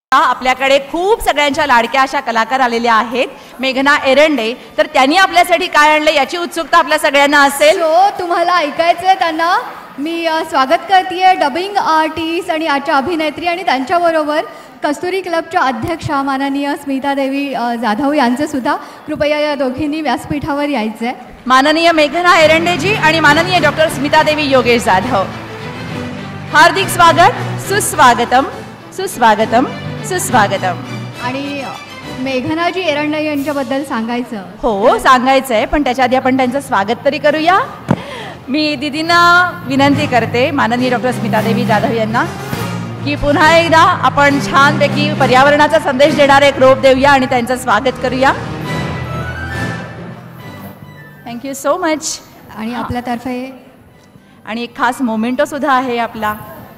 आपल्याकडे खूप सगळ्यांच्या लाडक्या अशा कलाकार आलेल्या आहेत मेघना एरंडे. तर त्यांनी आपल्यासाठी काय आणले याची उत्सुकता आपल्या सगळ्यांना असेल. तुम्हाला ऐकायचंय त्यांना. मी स्वागत करते डबिंग आर्टिस्ट आणि आजच्या अभिनेत्री आणि त्यांच्याबरोबर कस्तुरी क्लबच्या अध्यक्षा माननीय स्मिता देवी जाधव यांचं सुद्धा. कृपया या दोघींनी व्यासपीठावर यायचंय. माननीय मेघना एरंडेजी आणि माननीय डॉक्टर स्मिता देवी योगेश जाधव, हार्दिक स्वागत, सुस्वागतम सुस्वागतम सुस्वागतम. आणि मेघनाजी एरंडे यांच्याबद्दल सांगायचं. हो सांगायचंय, पण त्याच्या आधी आपण त्यांचं स्वागत तरी करूया. मी दीदींना विनंती करते माननीय डॉक्टर स्मिता देवी जाधव यांना की पुन्हा एकदा आपण छानपैकी पर्यावरणाचा संदेश देणारे एक रोप देऊया आणि त्यांचं स्वागत करूया. Thank you so much. आणि आपल्यातर्फे आणि एक खास मोमेंटो सुद्धा आहे आपला.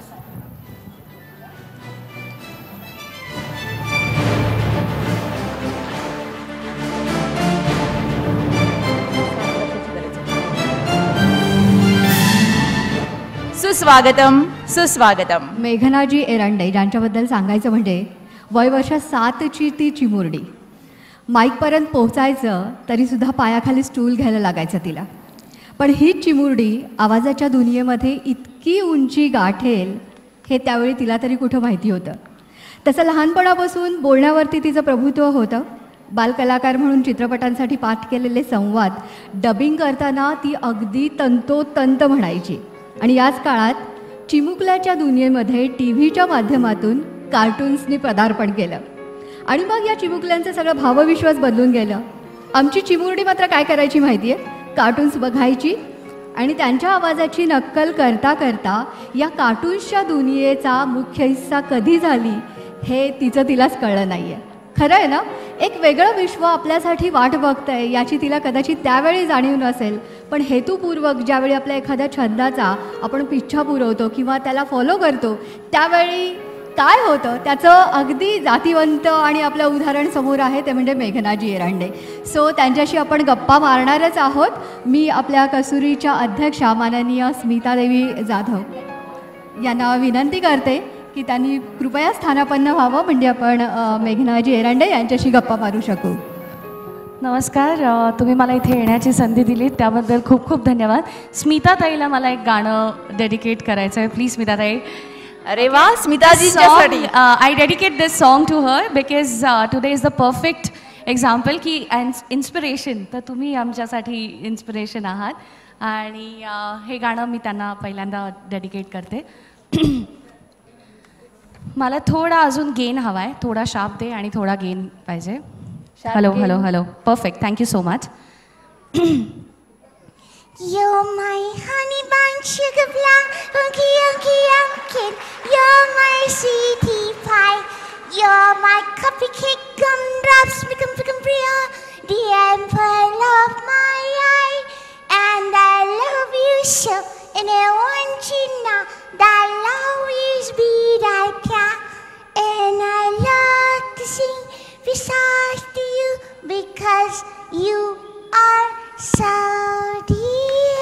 सुस्वागतम सुस्वागतम. मेघनाजी एरंडे ज्यांच्याबद्दल सांगायचं म्हणजे वय वर्ष 7ची ती चिमुरडी. माईकपर्यंत पोहोचायचं तरीसुद्धा पायाखाली स्टूल घ्यायला लागायचं तिला. पण हीच चिमुरडी आवाजाच्या दुनियेमध्ये इतकी उंची गाठेल हे त्यावेळी तिला तरी कुठं माहिती होतं. तसं लहानपणापासून बोलण्यावरती तिचं प्रभुत्व होतं. बालकलाकार म्हणून चित्रपटांसाठी पाठ केलेले संवाद डबिंग करताना ती अगदी तंतोतंत म्हणायची. आणि याच काळात चिमुकल्याच्या दुनियेमध्ये TV च्या माध्यमातून कार्टून्सनी पदार्पण केलं. आणि मग या चिमुकल्यांचं सगळं भावविश्वास बदलून गेलं. आमची चिमुरडी मात्र काय करायची माहिती आहे, कार्टून्स बघायची आणि त्यांच्या आवाजाची नक्कल करता करता या कार्टून्सच्या दुनियेचा मुख्य हिस्सा कधी झाली हे तिलाच कळलं नाही आहे. खरं आहे ना, एक वेगळं विश्व आपल्यासाठी वाट बघतंय याची तिला कदाचित त्यावेळी जाणीव नसेल. पण हेतुपूर्वक ज्यावेळी आपल्या एखाद्या छंदाचा आपण पिच्छा पुरवतो किंवा त्याला फॉलो करतो त्यावेळी काय होतं त्याचं अगदी जातिवंत आणि आपलं उदाहरण समोर आहे, ते म्हणजे मेघनाजी एरंडे. सो त्यांच्याशी आपण गप्पा मारणारच आहोत. मी आपल्या कस्तुरीच्या अध्यक्षा माननीय स्मिता देवी जाधव यांना विनंती करते की त्यांनी कृपया स्थानापन्न व्हावं, म्हणजे आपण मेघनाजी एरंडे यांच्याशी गप्पा मारू शकू. नमस्कार. तुम्ही मला इथे येण्याची संधी दिली त्याबद्दल खूप खूप धन्यवाद. स्मिता ताईला मला एक गाणं डेडिकेट करायचं आहे. प्लीज स्मिता ताई. अरे वा, स्मिताजींच्यासाठी I dedicate this song to her because today is the perfect example की इन्स्पिरेशन. तर तुम्ही आमच्यासाठी इन्स्पिरेशन आहात आणि हे गाणं मी त्यांना पहिल्यांदा डेडिकेट करते. मला थोडा अजून गेन हवा आहे, थोडा शार्प दे आणि थोडा गेन पाहिजे. Hello hello hello. Perfect. Thank you so much. You're my honey bun, sugar plum, funky yunky yunkin. You're my sweetie pie. You're my cupcake gumdrops, pick'em bria, the apple of my eye. And I love you so, and I want you now. That'll always be right here. And I love to sing besides to you because you are so dear.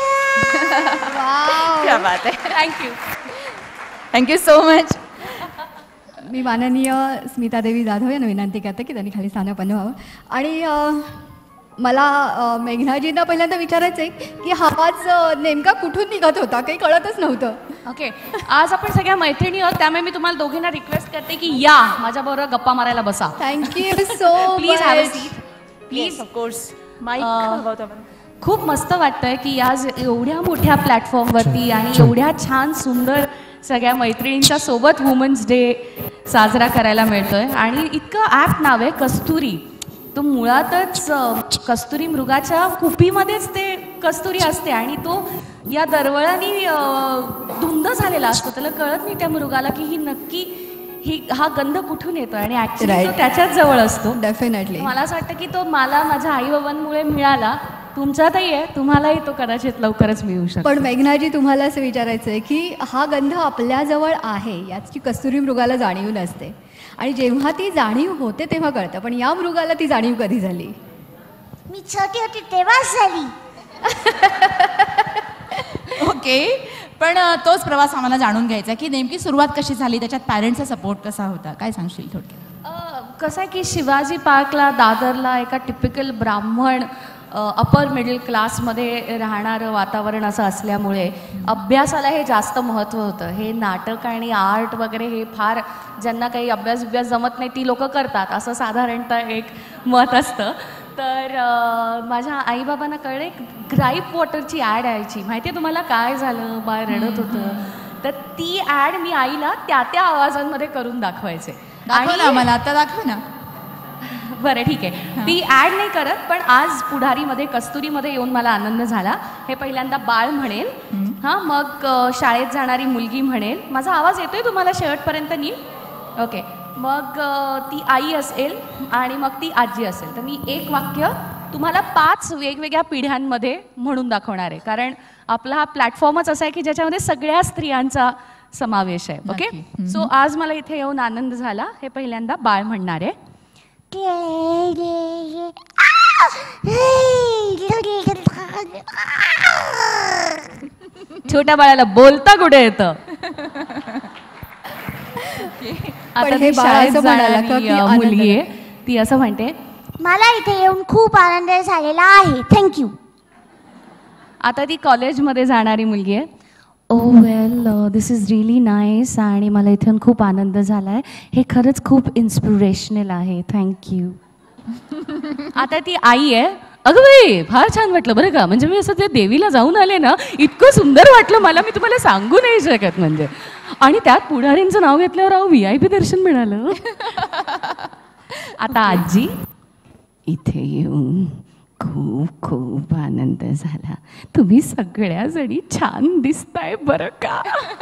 Wow, क्या बात आहे. Thank you. Thank you so much. मी माननीय स्मिता देवी जाधव यांना विनंती करते की त्यांनी खाली स्थानापन्न व्हावं. आणि मला मेघनाजींना पहिल्यांदा विचारायचं आहे की हा आवाज नेमका कुठून निघत होता, काही कळतच नव्हतं. ओके. आज आपण सगळ्या मैत्रिणी आहोत त्यामुळे मी तुम्हाला दोघींना रिक्वेस्ट करते की या माझ्याबरोबर गप्पा मारायला बसा. Thank you so please have a much. Seat. Please. Of course. Mike खूप मस्त वाटतंय की आज एवढ्या मोठ्या प्लॅटफॉर्मवरती आणि एवढ्या छान सुंदर सगळ्या मैत्रिणींच्या सोबत वुमन्स डे साजरा करायला मिळतोय. आणि इतकं ॲप नाव आहे कस्तुरी. तो मुळातच कस्तुरी मृगाच्या कुपीमध्येच ते कस्तुरी असते आणि तो या दरवळाने धुंद झालेला असतो. त्याला कळत नाही त्या मृगाला की ही नक्की हा गंध कुठून येतो आणि ॲक्च्युली तो त्याच्याच जवळ असतो. डेफिनेटली. मला असं वाटतं की तो मला माझ्या आईबाबांमुळे मिळाला. तुमच्यातही आहे, तुम्हालाही तो कदाचित लवकरच मिळू शकतो. पण मेघनाजी तुम्हाला असं विचारायचं आहे की हा गंध आपल्याजवळ आहे याची कस्तुरी मृगाला जाणीव नसते आणि जेव्हा ती जाणीव होते तेव्हा कळतं. पण या मृगाला ती जाणीव कधी झाली? मी छोटी होती तेव्हाच झाली. ओके. पण तोच प्रवास आम्हाला जाणून घ्यायचा की नेमकी सुरुवात कशी झाली, त्याच्यात पॅरेंट्सचा सपोर्ट कसा होता, काय सांगशील थोडक्यात? कसं आहे की शिवाजी पार्कला दादरला एका टिपिकल ब्राह्मण अपर मिडल क्लासमध्ये राहणारं वातावरण असं असल्यामुळे अभ्यासाला हे जास्त महत्त्व होतं. हे नाटक आणि आर्ट वगैरे हे फार ज्यांना काही अभ्यास जमत नाही ती लोकं करतात असं साधारणतः एक मत असतं. तर माझ्या आईबाबांना कळले ग्राईप वॉटरची ॲड यायची. माहिती आहे तुम्हाला काय झालं, बाळ रडत होतं, तर ती ॲड मी आईला त्या आवाजांमध्ये करून दाखवायचे. आणि मला आता दाखव ना. बरं ठीक आहे, ती ॲड नाही करत, पण आज पुढारीमध्ये कस्तुरीमध्ये येऊन मला आनंद झाला. हे पहिल्यांदा बाळ म्हणेल, हां, मग शाळेत जाणारी मुलगी म्हणेल. माझा आवाज येतोय तुम्हाला शेवटपर्यंत नीट? ओके. मग ती आई असेल आणि मग ती आजी असेल. तर मी एक वाक्य तुम्हाला 5 वेगवेगळ्या पिढ्यांमध्ये म्हणून दाखवणार आहे, कारण आपला हा प्लॅटफॉर्मच असा आहे की ज्याच्यामध्ये सगळ्या स्त्रियांचा समावेश आहे. ओके. सो आज मला इथे येऊन आनंद झाला. हे पहिल्यांदा बाळ म्हणणार आहे. छोट्या बाळाला बोलता कुठे येतं? आता हे ती बाळ शाळेत असं म्हणाला का जाणारी की आनंद मुलगी आहे, ती असं म्हणते, मला इथे येऊन खूप आनंद झालेला आहे, थँक्यू. आता ती कॉलेजमध्ये जाणारी मुलगी आहे. Oh well, this is really nice आणि मला इथून खूप आनंद झाला आहे. हे खरंच खूप इन्स्पिरेशनल आहे, थँक्यू. आता ती आई आहे. अगं बाई, फार छान वाटलं बरं का, म्हणजे मी असं ते देवीला जाऊन आले ना, इतकं सुंदर वाटलं मला, मी तुम्हाला सांगू नाही शकत. म्हणजे आणि त्यात पुढारींचं नाव घेतल्यावर VIP दर्शन मिळालं. आता आजी, इथे येऊन खूप खूप आनंद झाला, तुम्ही सगळ्या जणी छान दिसताय बरं का.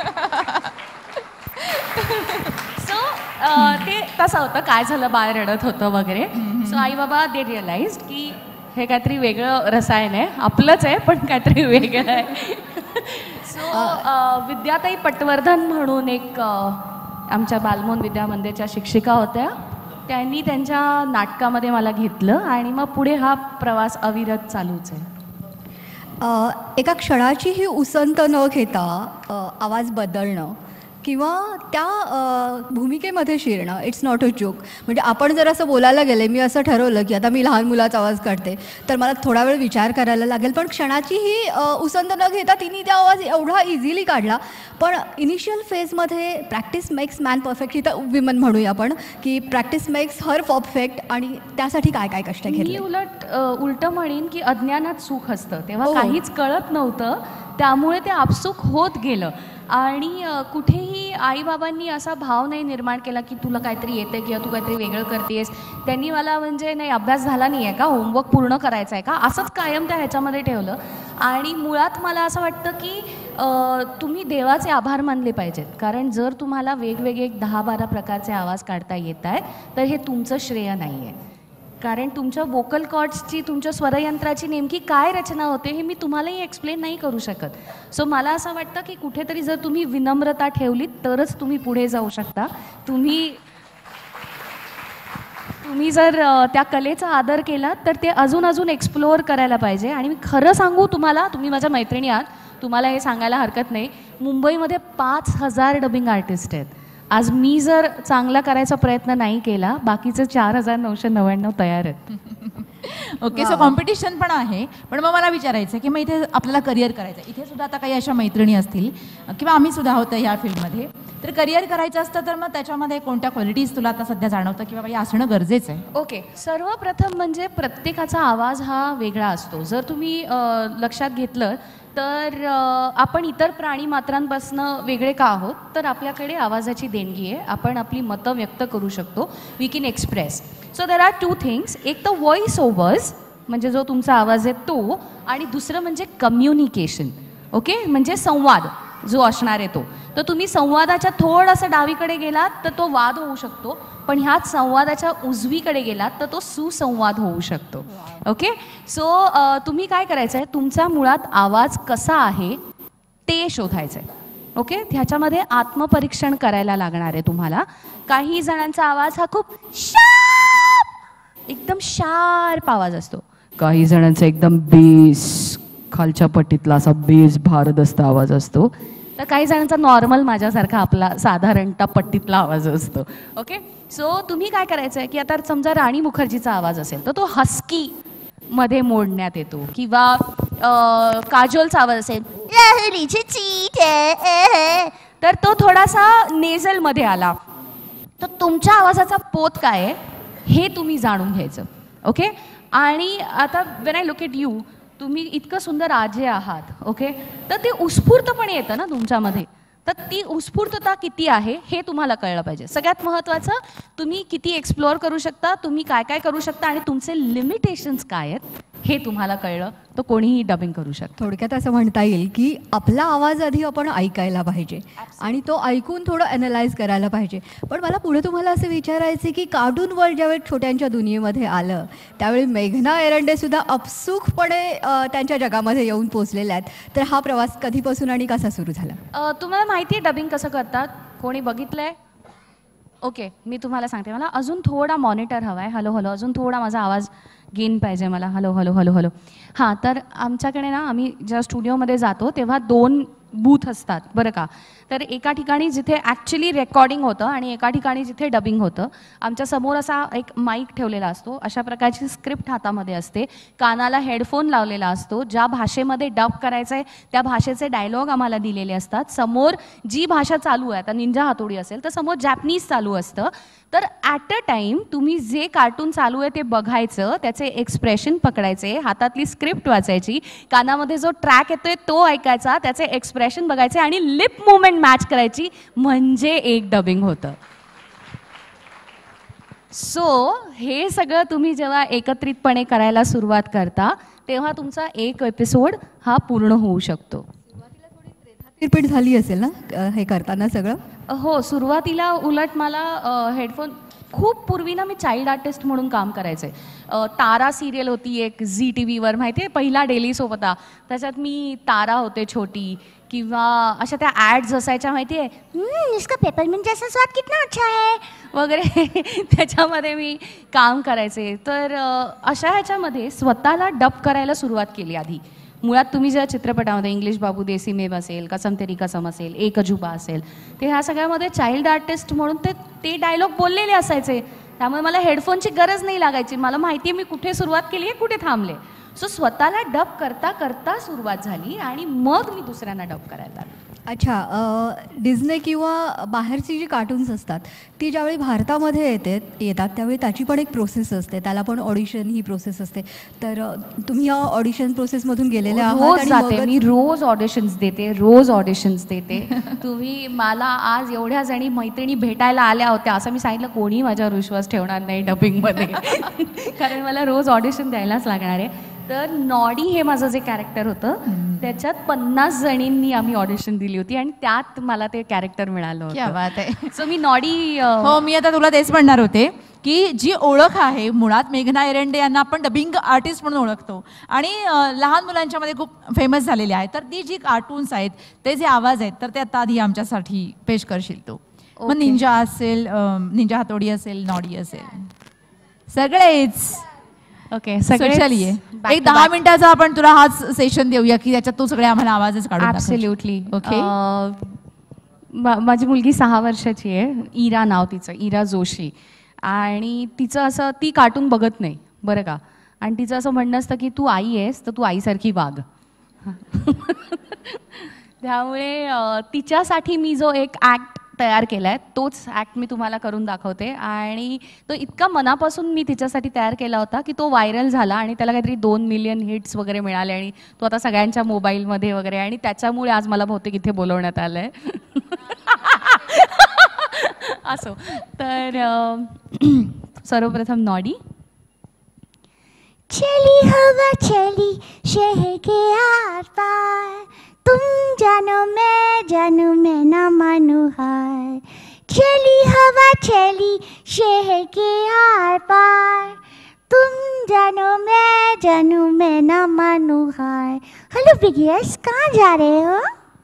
सो ते तसं होतं. काय झालं, बाळ रडत होतं वगैरे. सो आई बाबा दे रिअलाइज की हे काहीतरी वेगळं रसायन आहे, आपलंच आहे पण काहीतरी वेगळं आहे. सो विद्याताई पटवर्धन म्हणून एक आमच्या बालमोहन विद्या मंदिरच्या शिक्षिका होत्या. त्यांनी त्यांच्या नाटकामध्ये मला घेतलं आणि मग पुढे हा प्रवास अविरत चालूच आहे. एका क्षणाचीही उसंत न घेता आवाज बदलणं किंवा त्या भूमिकेमध्ये शिरणं, इट्स नॉट अ जोक. म्हणजे आपण जर असं बोलायला गेले, मी असं ठरवलं की आता मी लहान मुलाचा आवाज काढते, तर मला थोडा वेळ विचार करायला लागेल. पण क्षणाचीही उसंत न घेता तिने त्या आवाज एवढा इझिली काढला. पण इनिशियल फेजमध्ये प्रॅक्टिस मेक्स मॅन परफेक्ट. ही तर विमन म्हणूया आपण की प्रॅक्टिस मेक्स हर परफेक्ट. आणि त्यासाठी काय काय कष्ट घेतले? मी उलटं म्हणेन की अज्ञानात सुख असतं. तेव्हा काहीच कळत नव्हतं, त्यामुळे ते आपसूक होत गेलं. आणि कुठेही आईबाबांनी असा भाव नाही निर्माण केला की तुला काहीतरी येते किंवा तू काहीतरी वेगळं करतेस. त्यांनी मला म्हणजे नाही, अभ्यास झाला नाही आहे का, होमवर्क पूर्ण करायचा आहे का, असंच कायम त्या ह्याच्यामध्ये ठेवलं. आणि मुळात मला असं वाटतं की तुम्ही देवाचे आभार मानले पाहिजेत, कारण जर तुम्हाला वेगवेगळे 10-12 प्रकारचे आवाज काढता येत आहेत तर हे तुमचं श्रेय नाही आहे. कारण तुमच्या वोकल कॉर्ड्सची, तुमच्या स्वरयंत्राची नेमकी काय रचना होते हे मी तुम्हालाही एक्सप्लेन नाही करू शकत. सो मला असं वाटतं की कुठेतरी जर तुम्ही विनम्रता ठेवलीत तरच तुम्ही पुढे जाऊ शकता. तुम्ही जर त्या कलेचा आदर केला तर ते अजून एक्सप्लोअर करायला पाहिजे. आणि मी खरं सांगू तुम्हाला, तुम्ही माझ्या मैत्रिणी आहात, तुम्हाला हे सांगायला हरकत नाही, मुंबईमध्ये 5000 डबिंग आर्टिस्ट आहेत. आज मी जर चांगला करायचा प्रयत्न नाही केला, बाकीचे 4999 तयार आहेत. ओके. सो कॉम्पिटिशन पण आहे. पण मग मला विचारायचं की मग इथे आपल्याला करिअर करायचं, इथे सुद्धा आता काही अशा मैत्रिणी असतील किंवा आम्ही सुद्धा होतं ह्या फील्डमध्ये, तर करिअर करायचं असतं तर मग त्याच्यामध्ये कोणत्या क्वालिटीज तुला आता सध्या जाणवतं किंवा बाई असणं गरजेचं आहे? ओके. सर्वप्रथम म्हणजे प्रत्येकाचा आवाज हा वेगळा असतो. जर तुम्ही लक्षात घेतलं तर आपण इतर प्राणी मात्रांपासून वेगळे का आहोत, तर आपल्याकडे आवाजाची देणगी आहे. आपण आपली मतं व्यक्त करू शकतो, we can express. So there are 2 things. एक तर व्हॉइस ओव्हर्स, म्हणजे जो तुमचा आवाज आहे तो, आणि दुसरं म्हणजे कम्युनिकेशन. ओके, म्हणजे संवाद जो असणार आहे तो. तर तुम्ही संवादाच्या थोडंसं डावीकडे गेलात तर तो वाद होऊ शकतो, पण ह्याच संवादाच्या उजवीकडे गेलात तर तो सुसंवाद होऊ शकतो. ओके. सो तुम्ही काय करायचं आहे, तुमचा मुळात आवाज कसा आहे ते शोधायचं आहे. ओके. ह्याच्यामध्ये आत्मपरीक्षण करायला लागणार आहे तुम्हाला. काही जणांचा आवाज हा खूप एकदम शार्प आवाज असतो, काही जणांचा एकदम बेस, खालच्या पट्टीतला असा बेस भारदस्त आवाज असतो, तर काही जणांचा नॉर्मल माझ्यासारखा आपला साधारणतः पट्टीतला आवाज असतो. ओके. सो तुम्ही काय करायचं आहे की आता समजा राणी मुखर्जीचा आवाज असेल तर तो हस्की मध्ये मोडण्यात येतो, किंवा काजोलचा आवाज असेल लहरीचे चीते, तर तो थोडासा नेझलमध्ये आला. तर तुमच्या आवाजाचा पोत काय आहे हे तुम्ही जाणून घ्यायचं. ओके. आणि आता when I look at you, तुम्ही इतकं सुंदर आजे आहात. ओके. तर ते उत्स्फूर्तपणे येतं ना तुमच्यामध्ये, तर ती उत्स्फूर्तता किती आहे हे तुम्हाला कळलं पाहिजे. सगळ्यात महत्त्वाचं, तुम्ही किती एक्सप्लोअर करू शकता, तुम्ही काय काय करू शकता आणि तुमचे लिमिटेशन्स काय आहेत हे तुम्हाला कळलं तर कोणीही डबिंग करू शकतो. थोडक्यात असं म्हणता येईल की आपला आवाज आधी आपण ऐकायला पाहिजे आणि तो ऐकून थोडं ॲनलाइज करायला पाहिजे. पण मला पुढे तुम्हाला असं विचारायचं की कार्टून वर्ल्ड ज्यावेळी छोट्यांच्या दुनियेमध्ये आलं त्यावेळी मेघना एरंडेसुद्धा अपसूकपणे त्यांच्या जगामध्ये येऊन पोचलेल्या आहेत. तर हा प्रवास कधीपासून आणि कसा सुरू झाला? तुम्हाला माहिती आहे डबिंग कसं करतात? कोणी बघितलं आहे? ओके, मी तुम्हाला सांगते. मला अजून थोडा मॉनिटर हवा आहे. हॅलो हॅलो, अजून थोडा माझा आवाज गेन पाहिजे मला. Hello hello hello hello. हां, तर आमच्याकडे ना आम्ही जेव्हा स्टुडिओमध्ये जातो तेव्हा 2 बूथ असतात बरं का. तर एका ठिकाणी जिथे ॲक्च्युली रेकॉर्डिंग होतं आणि एका ठिकाणी जिथे डबिंग होतं. आमच्या समोर असा एक माईक ठेवलेला असतो, अशा प्रकारची स्क्रिप्ट हातामध्ये असते, कानाला हेडफोन लावलेला असतो, ज्या भाषेमध्ये डब करायचं आहे त्या भाषेचे डायलॉग आम्हाला दिलेले असतात. समोर जी भाषा चालू आहे, आता निंजा हातोडी असेल तर समोर जॅपनीज चालू असतं. तर ॲट अ टाईम तुम्ही जे कार्टून चालू आहे ते बघायचं, त्याचे एक्सप्रेशन पकडायचे, हातातली स्क्रिप्ट वाचायची, कानामध्ये जो ट्रॅक येतोय तो ऐकायचा, त्याचे एक्सप्रेशन बघायचे आणि लिप मुवमेंट मॅच करायची, म्हणजे एक डबिंग होतं. सो हे सगळं तुम्ही जेव्हा एकत्रितपणे करायला सुरुवात करता तेव्हा तुमचा एक एपिसोड हा पूर्ण होऊ शकतो. रिपीट झाली असेल ना हे करताना सगळं? हो, सुरुवातीला उलट मला हेडफोन, खूप पूर्वी ना मी चाइल्ड आर्टिस्ट म्हणून काम करायचे. तारा सिरियल होती एक झी टी व्हीवर, माहिती आहे, पहिला डेली सोप होता, त्याच्यात मी तारा होते छोटी, किंवा अशा त्या ॲड्स असायच्या माहिती आहे, इसका पेपरमिंट जैसा स्वाद कितना अच्छा है वगैरे त्याच्यामध्ये मी काम करायचे. तर अशा ह्याच्यामध्ये स्वतःला डब करायला सुरुवात केली आधी. मुळात तुम्ही ज्या चित्रपटामध्ये इंग्लिश बाबू, देसी मेब असेल, कसम तेरी कसम असेल, एक अजुबा असेल, ते ह्या सगळ्यामध्ये चाइल्ड आर्टिस्ट म्हणून ते डायलॉग बोललेले असायचे. त्यामुळे मला हेडफोनची गरज नाही लागायची. मला माहिती आहे मी कुठे सुरुवात केली आहे, कुठे थांबले. सो स्वतःला डब करता करता सुरुवात झाली आणि मग मी दुसऱ्यांना डब करायला लागले. अच्छा, डिझने किंवा बाहेरची जी कार्टून्स असतात ती ज्यावेळी भारतामध्ये येतात त्यावेळी त्याची पण एक प्रोसेस असते, त्याला पण ऑडिशन ही प्रोसेस असते. तर तुम्ही या ऑडिशन प्रोसेसमधून गेलेले आहात? रोज जाते मी, रोज ऑडिशन्स देते, रोज ऑडिशन्स देते. तुम्ही मला आज एवढ्या जणी मैत्रिणी भेटायला आल्या होत्या असं मी सांगितलं, कोणी माझ्यावर विश्वास ठेवणार नाही डबिंगमध्ये, कारण मला रोज ऑडिशन द्यायलाच लागणार आहे. तर नॉडी हे माझं जे कॅरेक्टर होतं त्याच्यात 50 जणींनी आम्ही ऑडिशन दिली होती आणि त्यात मला ते कॅरेक्टर मिळालं क्या होतं. बात आहे. सो मी नॉडी, हो, मी आता तुला तेच म्हणणार होते की जी ओळख आहे मुळात मेघना एरंडे यांना आपण डबिंग आर्टिस्ट म्हणून ओळखतो आणि लहान मुलांच्या मध्ये खूप फेमस झालेली आहे. तर ती जी कार्टून्स आहेत, ते जे आवाज आहेत, तर ते आता आधी आमच्यासाठी पेश करशील तू. मग निंजा असेल, निंजा हातोडी असेल, नॉडी असेल, सगळेच. ओके, चलिए एक 10 मिनिटाचा आपण तुला हाच सेशन देऊया की त्याच्यात तू सगळे आम्हाला आवाजच काढून दाखव. ॲब्सोल्युटली. ओके. माझी मुलगी 6 वर्षाची आहे, इरा नाव तिचं, इरा जोशी. आणि तिचं असं, ती कार्टून बघत नाही बरं का, आणि तिचं असं म्हणणं असतं की तू आई आहेस तर तू आईसारखी वाग. त्यामुळे तिच्यासाठी मी जो एक ॲक्ट तयार केला आहे तोच ॲक्ट मी तुम्हाला करून दाखवते. आणि तो इतका मनापासून मी तिच्यासाठी तयार केला होता की तो व्हायरल झाला आणि त्याला काहीतरी 2 मिलियन हिट्स वगैरे मिळाले आणि तो आता सगळ्यांच्या मोबाईलमध्ये वगैरे, आणि त्याच्यामुळे आज मला बहुतेक इथे बोलवण्यात आलं आहे. असो, तर सर्वप्रथम नॉडी. चली हवा चली शहर के आर पार, तुम जानो मैं ना मानू हार. चली हवा चली शहर के आर पार, तुम जानो मैं ना मानू हार. हेलो बिगियर्स, कहाँ जा रहे हो?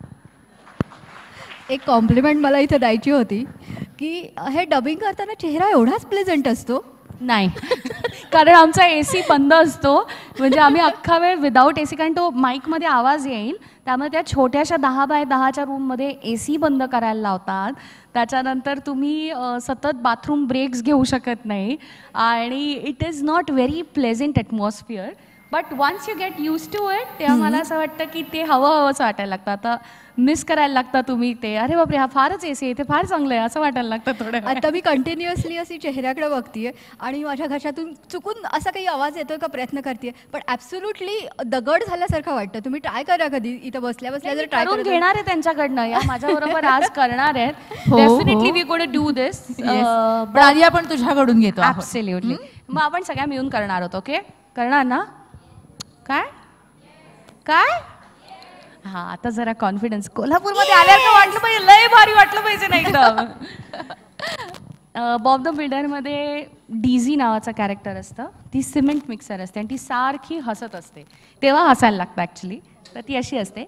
एक कॉम्प्लिमेंट मला इथे द्यायची होती की हे डबिंग करताना चेहरा एवढाच प्लेझंट असतो? नाही, कारण आमचा AC बंद असतो, म्हणजे आम्ही अख्खा वेळ विदाऊट AC, कारण तो माईकमध्ये आवाज येईल त्यामुळे त्या छोट्याशा 10 बाय 10च्या रूममध्ये AC बंद करायला लावतात. त्याच्यानंतर तुम्ही सतत बाथरूम ब्रेक्स घेऊ शकत नाही आणि it is not very pleasant atmosphere. But once you get use to it तेव्हा मला असं वाटतं की ते हवंसं वाटायला लागतं. आता मिस करायला लागतं तुम्ही ते, अरे बापरे हा फारच AC आहे, ते फार चांगलं आहे असं वाटायला लागतं थोडं. आता मी कंटिन्युअसली अशी चेहऱ्याकडे बघतीये आणि माझ्या घशातून चुकून असा काही आवाज येतोय का प्रयत्न करते, पण ॲब्सोल्युटली दगड झाल्यासारखं वाटतं. तुम्ही ट्राय करा कधी इथं बसल्या बसल्या जर ट्राय करून घेणार आहे त्यांच्याकडनं, या माझ्याबरोबर आज करणार आहेत. हो. Definitely we got do this. पण आधी आपण तुझ्याकडून घेतो. ॲब्सोल्युटली. मग आपण सगळ्या मिळून करणार आहोत. ओके, करणार ना? काय काय हा, आता जरा कॉन्फिडन्स. कोल्हापूरमध्ये आल्यावर का वाटलं पाहिजे, लय भारी वाटलं पाहिजे ना एकदम. बॉब द बिल्डरमध्ये डीझी नावाचं कॅरेक्टर असतं. ती सिमेंट मिक्सर असते आणि ती सारखी हसत असते, तेव्हा हसायला लागतं ॲक्च्युली. तर ती अशी असते.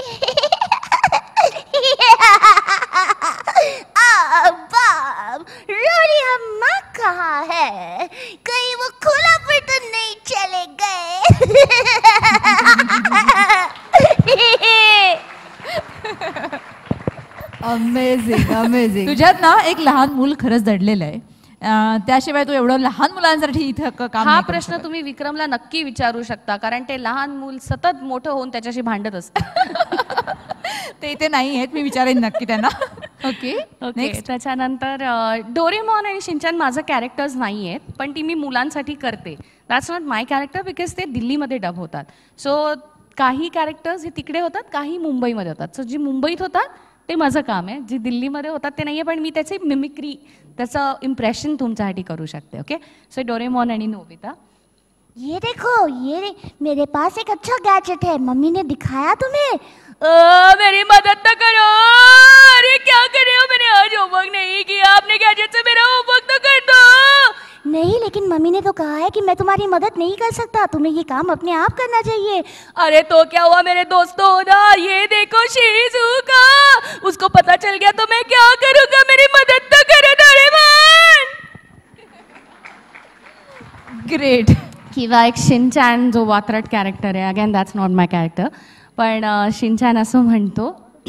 बाब, रोरी अम्मा कहाँ है? कहीं वो कोल्हापुर तो नहीं चले गए? Amazing amazing. तुझ्यात ना एक लहान मूल खरंच दडलेलं आहे. त्याशिवाय तू एवढं लहान मुलांसाठी इथं काम हा नाही करू प्रश्न शकत. तुम्ही विक्रमला नक्की विचारू शकता, कारण ते लहान मूल सतत मोठं होऊन त्याच्याशी भांडत असतं. ते इथे नाही आहेत, मी विचारेन नक्की त्यांना. Okay next. त्याच्यानंतर डोरेमॉन आणि शिनचॅन माझं कॅरेक्टर्स नाही आहेत, पण ती मी मुलांसाठी करते. That's not my character because ते दिल्लीमध्ये डब होतात. सो काही कॅरेक्टर्स हे तिकडे होतात, काही मुंबईमध्ये होतात. सो जी मुंबईत होतात ते माझं काम आहे, जी दिल्लीमध्ये होतात ते नाही आहे, पण मी त्याची मिमिक्री, त्याचं इम्प्रेशन तुमच्यासाठी करू शकते. ओके, सो डोरेमॉन आणि नोबिता. ये देखो, मेरे पास एक अच्छा गैजेट है, मम्मी ने दिखाया तुम्हें? मेरी मदद तो करो. अरे क्या कर रहे हो, मैंने आज होमवर्क नहीं किया, आपने गैजेट से मेरा होमवर्क तो कर दो. नहीं, लेकिन मम्मी ने तो कहा है कि मैं तुम्हारी मदद नहीं कर सकता, तुम्हें ये काम अपने आप करना चाहिए. अरे तो क्या हुआ मेरे दोस्तों, ना ये देखो शिजुका, उसको पता चल गया तो मैं क्या करूंगा, मेरी मदद तो करो डोरेमॉन. ग्रेट. किंवा एक शिनचॅन जो वात्रट कॅरेक्टर आहे, again that's not my character, पण शिनचॅन असं म्हणतो,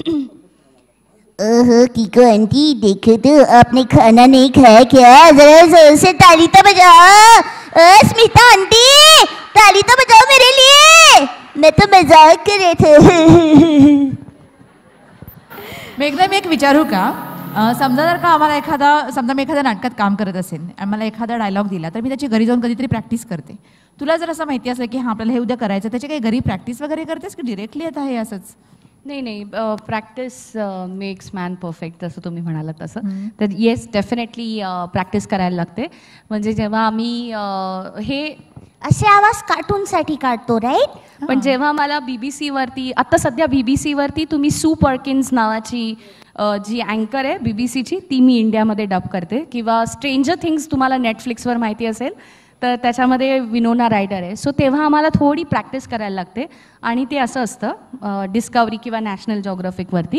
ओहो किको आंटी, देखो तो आपने खाना नहीं खाया क्या? जरा जोर से ताली तो बजाओ. स्मिता आंटी, ताली तो बजाओ मेरे लिए, मैं तो मजाक कर रहे थे. मेघना, मी एक विचारू का? समजा जर का आम्हाला समजा मी एखाद्या नाटकात काम करत असेल आणि मला एखादा डायलॉग दिला, तर मी त्याची घरी जाऊन कधीतरी प्रॅक्टिस करते. तुला जर असं माहिती असलं की हां आपल्याला हे उद्या करायचं, त्याची काही घरी प्रॅक्टिस वगैरे करतेस की डिरेक्टली येत आहे असंच? नाही, प्रॅक्टिस मेक्स मॅन परफेक्ट, जसं तुम्ही म्हणालात तसं. तर येस, डेफिनेटली प्रॅक्टिस करायला लागते. म्हणजे जेव्हा आम्ही हे असे आवाज कार्टूनसाठी काढतो, राईट? पण जेव्हा मला BBC-वरती, आत्ता सध्या BBC-वरती तुम्ही सू पर्किन्स नावाची जी अँकर आहे BBCची, ती मी इंडियामध्ये डब करते. किंवा स्ट्रेंजर थिंग्स तुम्हाला नेटफ्लिक्सवर माहिती असेल तर त्याच्यामध्ये विनोना रायडर आहे. सो तेव्हा आम्हाला थोडी प्रॅक्टिस करायला लागते आणि ते असं असतं डिस्कवरी किंवा नॅशनल ज्योग्राफिकवरती.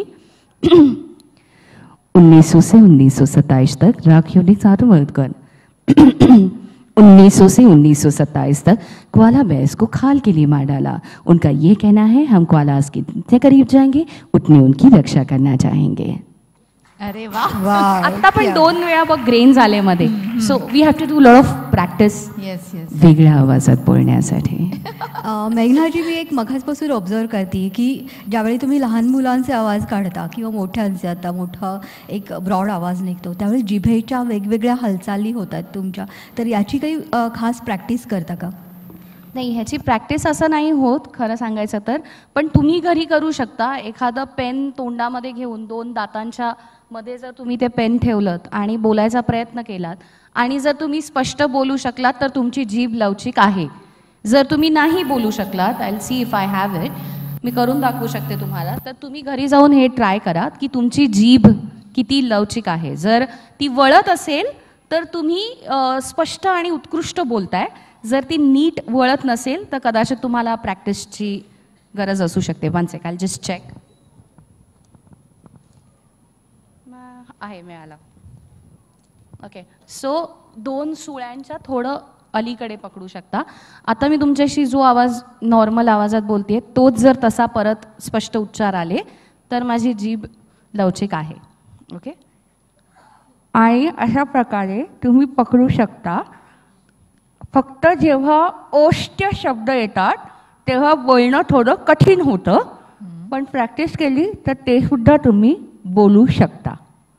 1900 से 1927 तक राखियों सातवर्थकर 1900 से 1927 तक क्वाला बेर्स को खाल के लिए मार डाला. उनका ये कहना है हम क्वालास के जितने करीब जाएंगे उतनी उनकी रक्षा करना चाहेंगे. अरे वा. आता पण 2 वेळा बघ ग्रेन झाले मध्ये. So we have to do lot of practice yes yes. वेगळ्या आवाजात बोलण्यासाठी. मेघनाजी, मी एक मघासपासून ऑब्झर्व करते की ज्यावेळी तुम्ही लहान मुलांचे आवाज काढता किंवा मोठ्यांचे, आता मोठा एक ब्रॉड आवाज निघतो, त्यावेळी जिभेच्या वेगवेगळ्या हालचाली होतात तुमच्या, तर याची काही खास प्रॅक्टिस करता का? नाही, ह्याची प्रॅक्टिस असं नाही होत खरं सांगायचं तर, पण तुम्ही घरी करू शकता. एखादं पेन तोंडामध्ये घेऊन 2 दातांच्या मध्ये जर तुम्ही ते पेन ठेवलं आणि बोलायचा प्रयत्न केलात आणि जर तुम्ही स्पष्ट बोलू शकलात तर तुमची जीभ लवचिक आहे. जर तुम्ही नाही बोलू शकलात, I will see if I have it, मी करून दाखवू शकते तुम्हाला, तर तुम्ही घरी जाऊन हे ट्राय करा की तुमची जीभ किती लवचिक आहे. जर ती वळत असेल तर तुम्ही स्पष्ट आणि उत्कृष्ट बोलताय. जर ती नीट वळत नसेल तर कदाचित तुम्हाला प्रॅक्टिसची गरज असू शकते. 1 सेकंड, आय जस्ट चेक. आहे, मिळाला. ओके, सो 2 सुळ्यांच्या थोडं अलीकडे पकडू शकता. आता मी तुमच्याशी जो आवाज नॉर्मल आवाजात बोलतेय तोच जर तसा परत स्पष्ट उच्चार आले तर माझी जीभ लवचिक आहे. ओके. आणि अशा प्रकारे तुम्ही पकडू शकता. फक्त जेव्हा ओष्ठ शब्द येतात तेव्हा बोलणं थोडं कठीण होतं, पण प्रॅक्टिस केली तर ते सुद्धा तुम्ही बोलू शकता.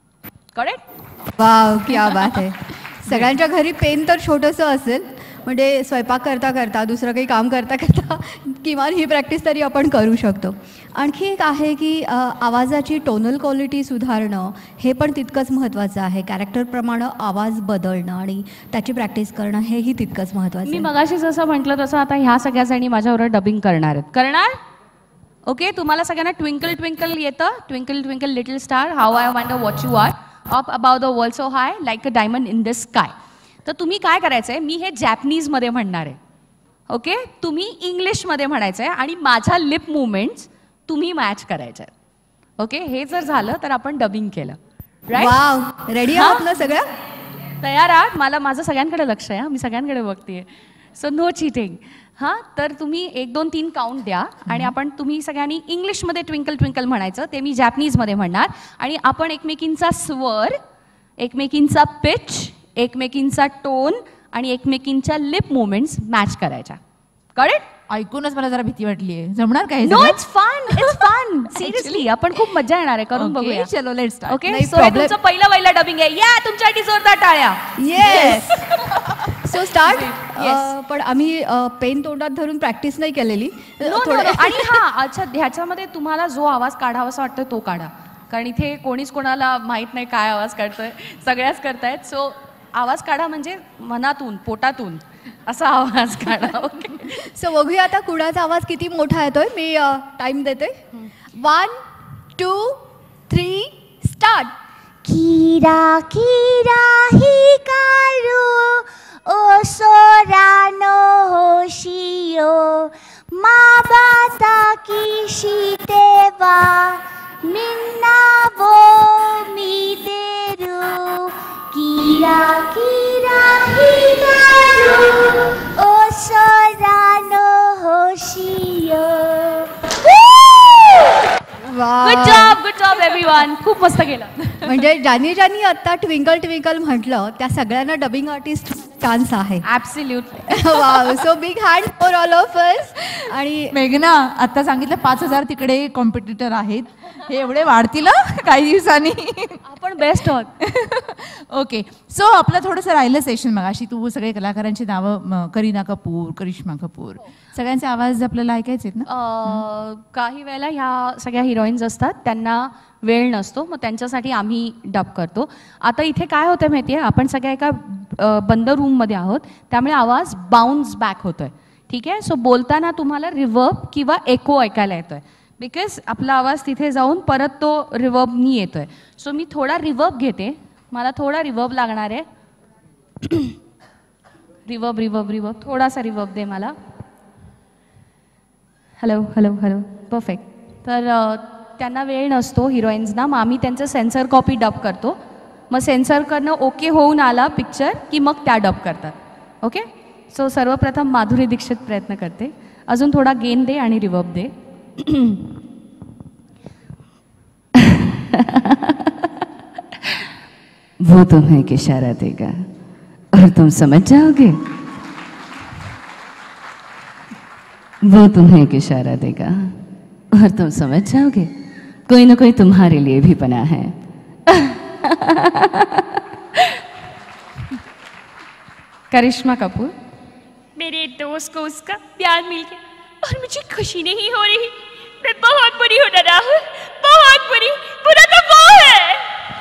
करेक्ट. वाव, क्या बात आहे. सगळ्यांच्या घरी पेन तर छोटंसं असेल, म्हणजे स्वयंपाक करता करता दुसरं काही काम करता करता किमान ही प्रॅक्टिस तरी आपण करू शकतो. आणखी एक आहे की आवाजाची टोनल क्वालिटी सुधारणं हे पण तितकंच महत्त्वाचं आहे. कॅरेक्टरप्रमाणे आवाज बदलणं आणि त्याची प्रॅक्टिस करणं हेही तितकंच महत्त्वाचं मी आहे. मगाशी जसं म्हटलं तसं आता ह्या सगळ्या जणी माझ्यावर डबिंग करणार आहेत. करणार? ओके. तुम्हाला सगळ्यांना ट्विंकल ट्विंकल येतं? Twinkle twinkle little star, how I wonder what you are, up about the world so high, like a diamond in the sky. तर तुम्ही काय करायचं आहे, मी हे जॅपनीजमध्ये म्हणणार आहे. ओके. तुम्ही इंग्लिशमध्ये म्हणायचं आहे आणि माझ्या लिप मुवमेंट्स तुम्ही मॅच करायच्या आहेत. ओके. हे जर झालं तर आपण डबिंग केलं. राईट. वाव, रेडी आहात ना सगळ्या? तयार आहात? माझं सगळ्यांकडे लक्ष आहे. मी सगळ्यांकडे बघते. So no cheating. हां, तर तुम्ही 1 2 3 काउंट द्या आणि तुम्ही सगळ्यांनी इंग्लिशमध्ये ट्विंकल ट्विंकल म्हणायचं, ते मी जॅपनीजमध्ये म्हणणार आणि आपण एकमेकींचा स्वर, एकमेकींचा पिच, एकमेकींचा टोन आणि एकमेकींच्या लिप मुवमेंट्स मॅच करायच्या. करेक्ट. ऐकूनच मला जरा भीती वाटली आहे. जमणार काय? No, it's fun, it's fun. Seriously आपण खूप मजा येणार आहे. करून बघूया. चलो लेट्स स्टार्ट. ओके. सो हे तुमचं पहिलं डबिंग आहे. या, तुमच्यासाठी जोरदार टाळ्या. येस. So start. पण आम्ही पेन तोंडात धरून प्रॅक्टिस नाही केलेली. आणि हा, अच्छा, ह्याच्यामध्ये तुम्हाला जो आवाज काढावासा वाटतोय तो काढा, कारण इथे कोणीच कोणाला माहित नाही काय आवाज काढतोय, सगळ्याच करतायत. सो आवाज काढा म्हणजे मनातून, पोटातून असा आवाज काढा. ओके. सो बघूया आता कुणाचा आवाज किती मोठा येतोय. मी टाइम देते. 1 2 3 start. Kira kira hikaru o sorano hoshio mabataki shite wa minna wo miteru. Kira kira hikaru o sorano hoshio. Good job everyone. खूप मस्त केलं. म्हणजे ज्यांनी आता ट्विंकल ट्विंकल म्हटलं त्या सगळ्यांना डबिंग आर्टिस्ट चान्स आहे. Absolutely. Wow. So big hand for all of us. आणि मेघना, आता सांगितलं 5000 तिकडे कॉम्पिटिटर आहेत, हे एवढे वाढतील काही दिवसांनी. आपण बेस्ट आहोत. ओके. सो आपलं थोडंसं राहिलं सेशन. मग अशी तू सगळे कलाकारांची नावं, करीना कपूर, करिश्मा कपूर, सगळ्यांचे आवाज आपल्याला ऐकायचे आहेत ना? काही वेळेला ह्या सगळ्या हिरोईन्स असतात त्यांना वेळ नसतो, मग त्यांच्यासाठी आम्ही डब करतो. आता इथे काय होतं माहिती आहे, आपण सगळ्या एका बंद रूममध्ये आहोत, त्यामुळे आवाज बाउन्स बॅक होतोय. ठीक आहे. सो बोलताना तुम्हाला रिवर्ब किंवा एको ऐकायला येतोय, बिकॉज आपला आवाज तिथे जाऊन परत तो रिवर्बनी येतोय. सो मी थोडा रिवर्ब घेते. मला थोडा रिवर्ब लागणार आहे. रिवर्ब रिवर्ब रिवर्ब थोडासा रिवर्ब दे मला. Hello hello hello. परफेक्ट. तर त्यांना वेळ नसतो हिरोईन्सना, मग आम्ही त्यांचं सेन्सर कॉपी डब करतो. मग सेन्सर करणं ओके होऊन आला पिक्चर की मग त्या डब करतात. ओके. सो सर्वप्रथम माधुरी दीक्षित प्रयत्न करते. अजून थोडा गेन दे आणि रिवर्ब दे. वो तुम्हें एक इशारा देगा और तुम समझ जाओगे. वो तुम्हें एक इशारा देगा और तुम समझ जाओगे. कोई ना कोई तुम्हारे लिए भी बना है. करिश्मा कपूर. मेरे दोस्त को उसका प्यार मिल गया और मुझे खुशी नहीं हो रही. मैं बहुत बुरी हूँ ना राहुल, बहुत बुरी. बुरा तो वो है.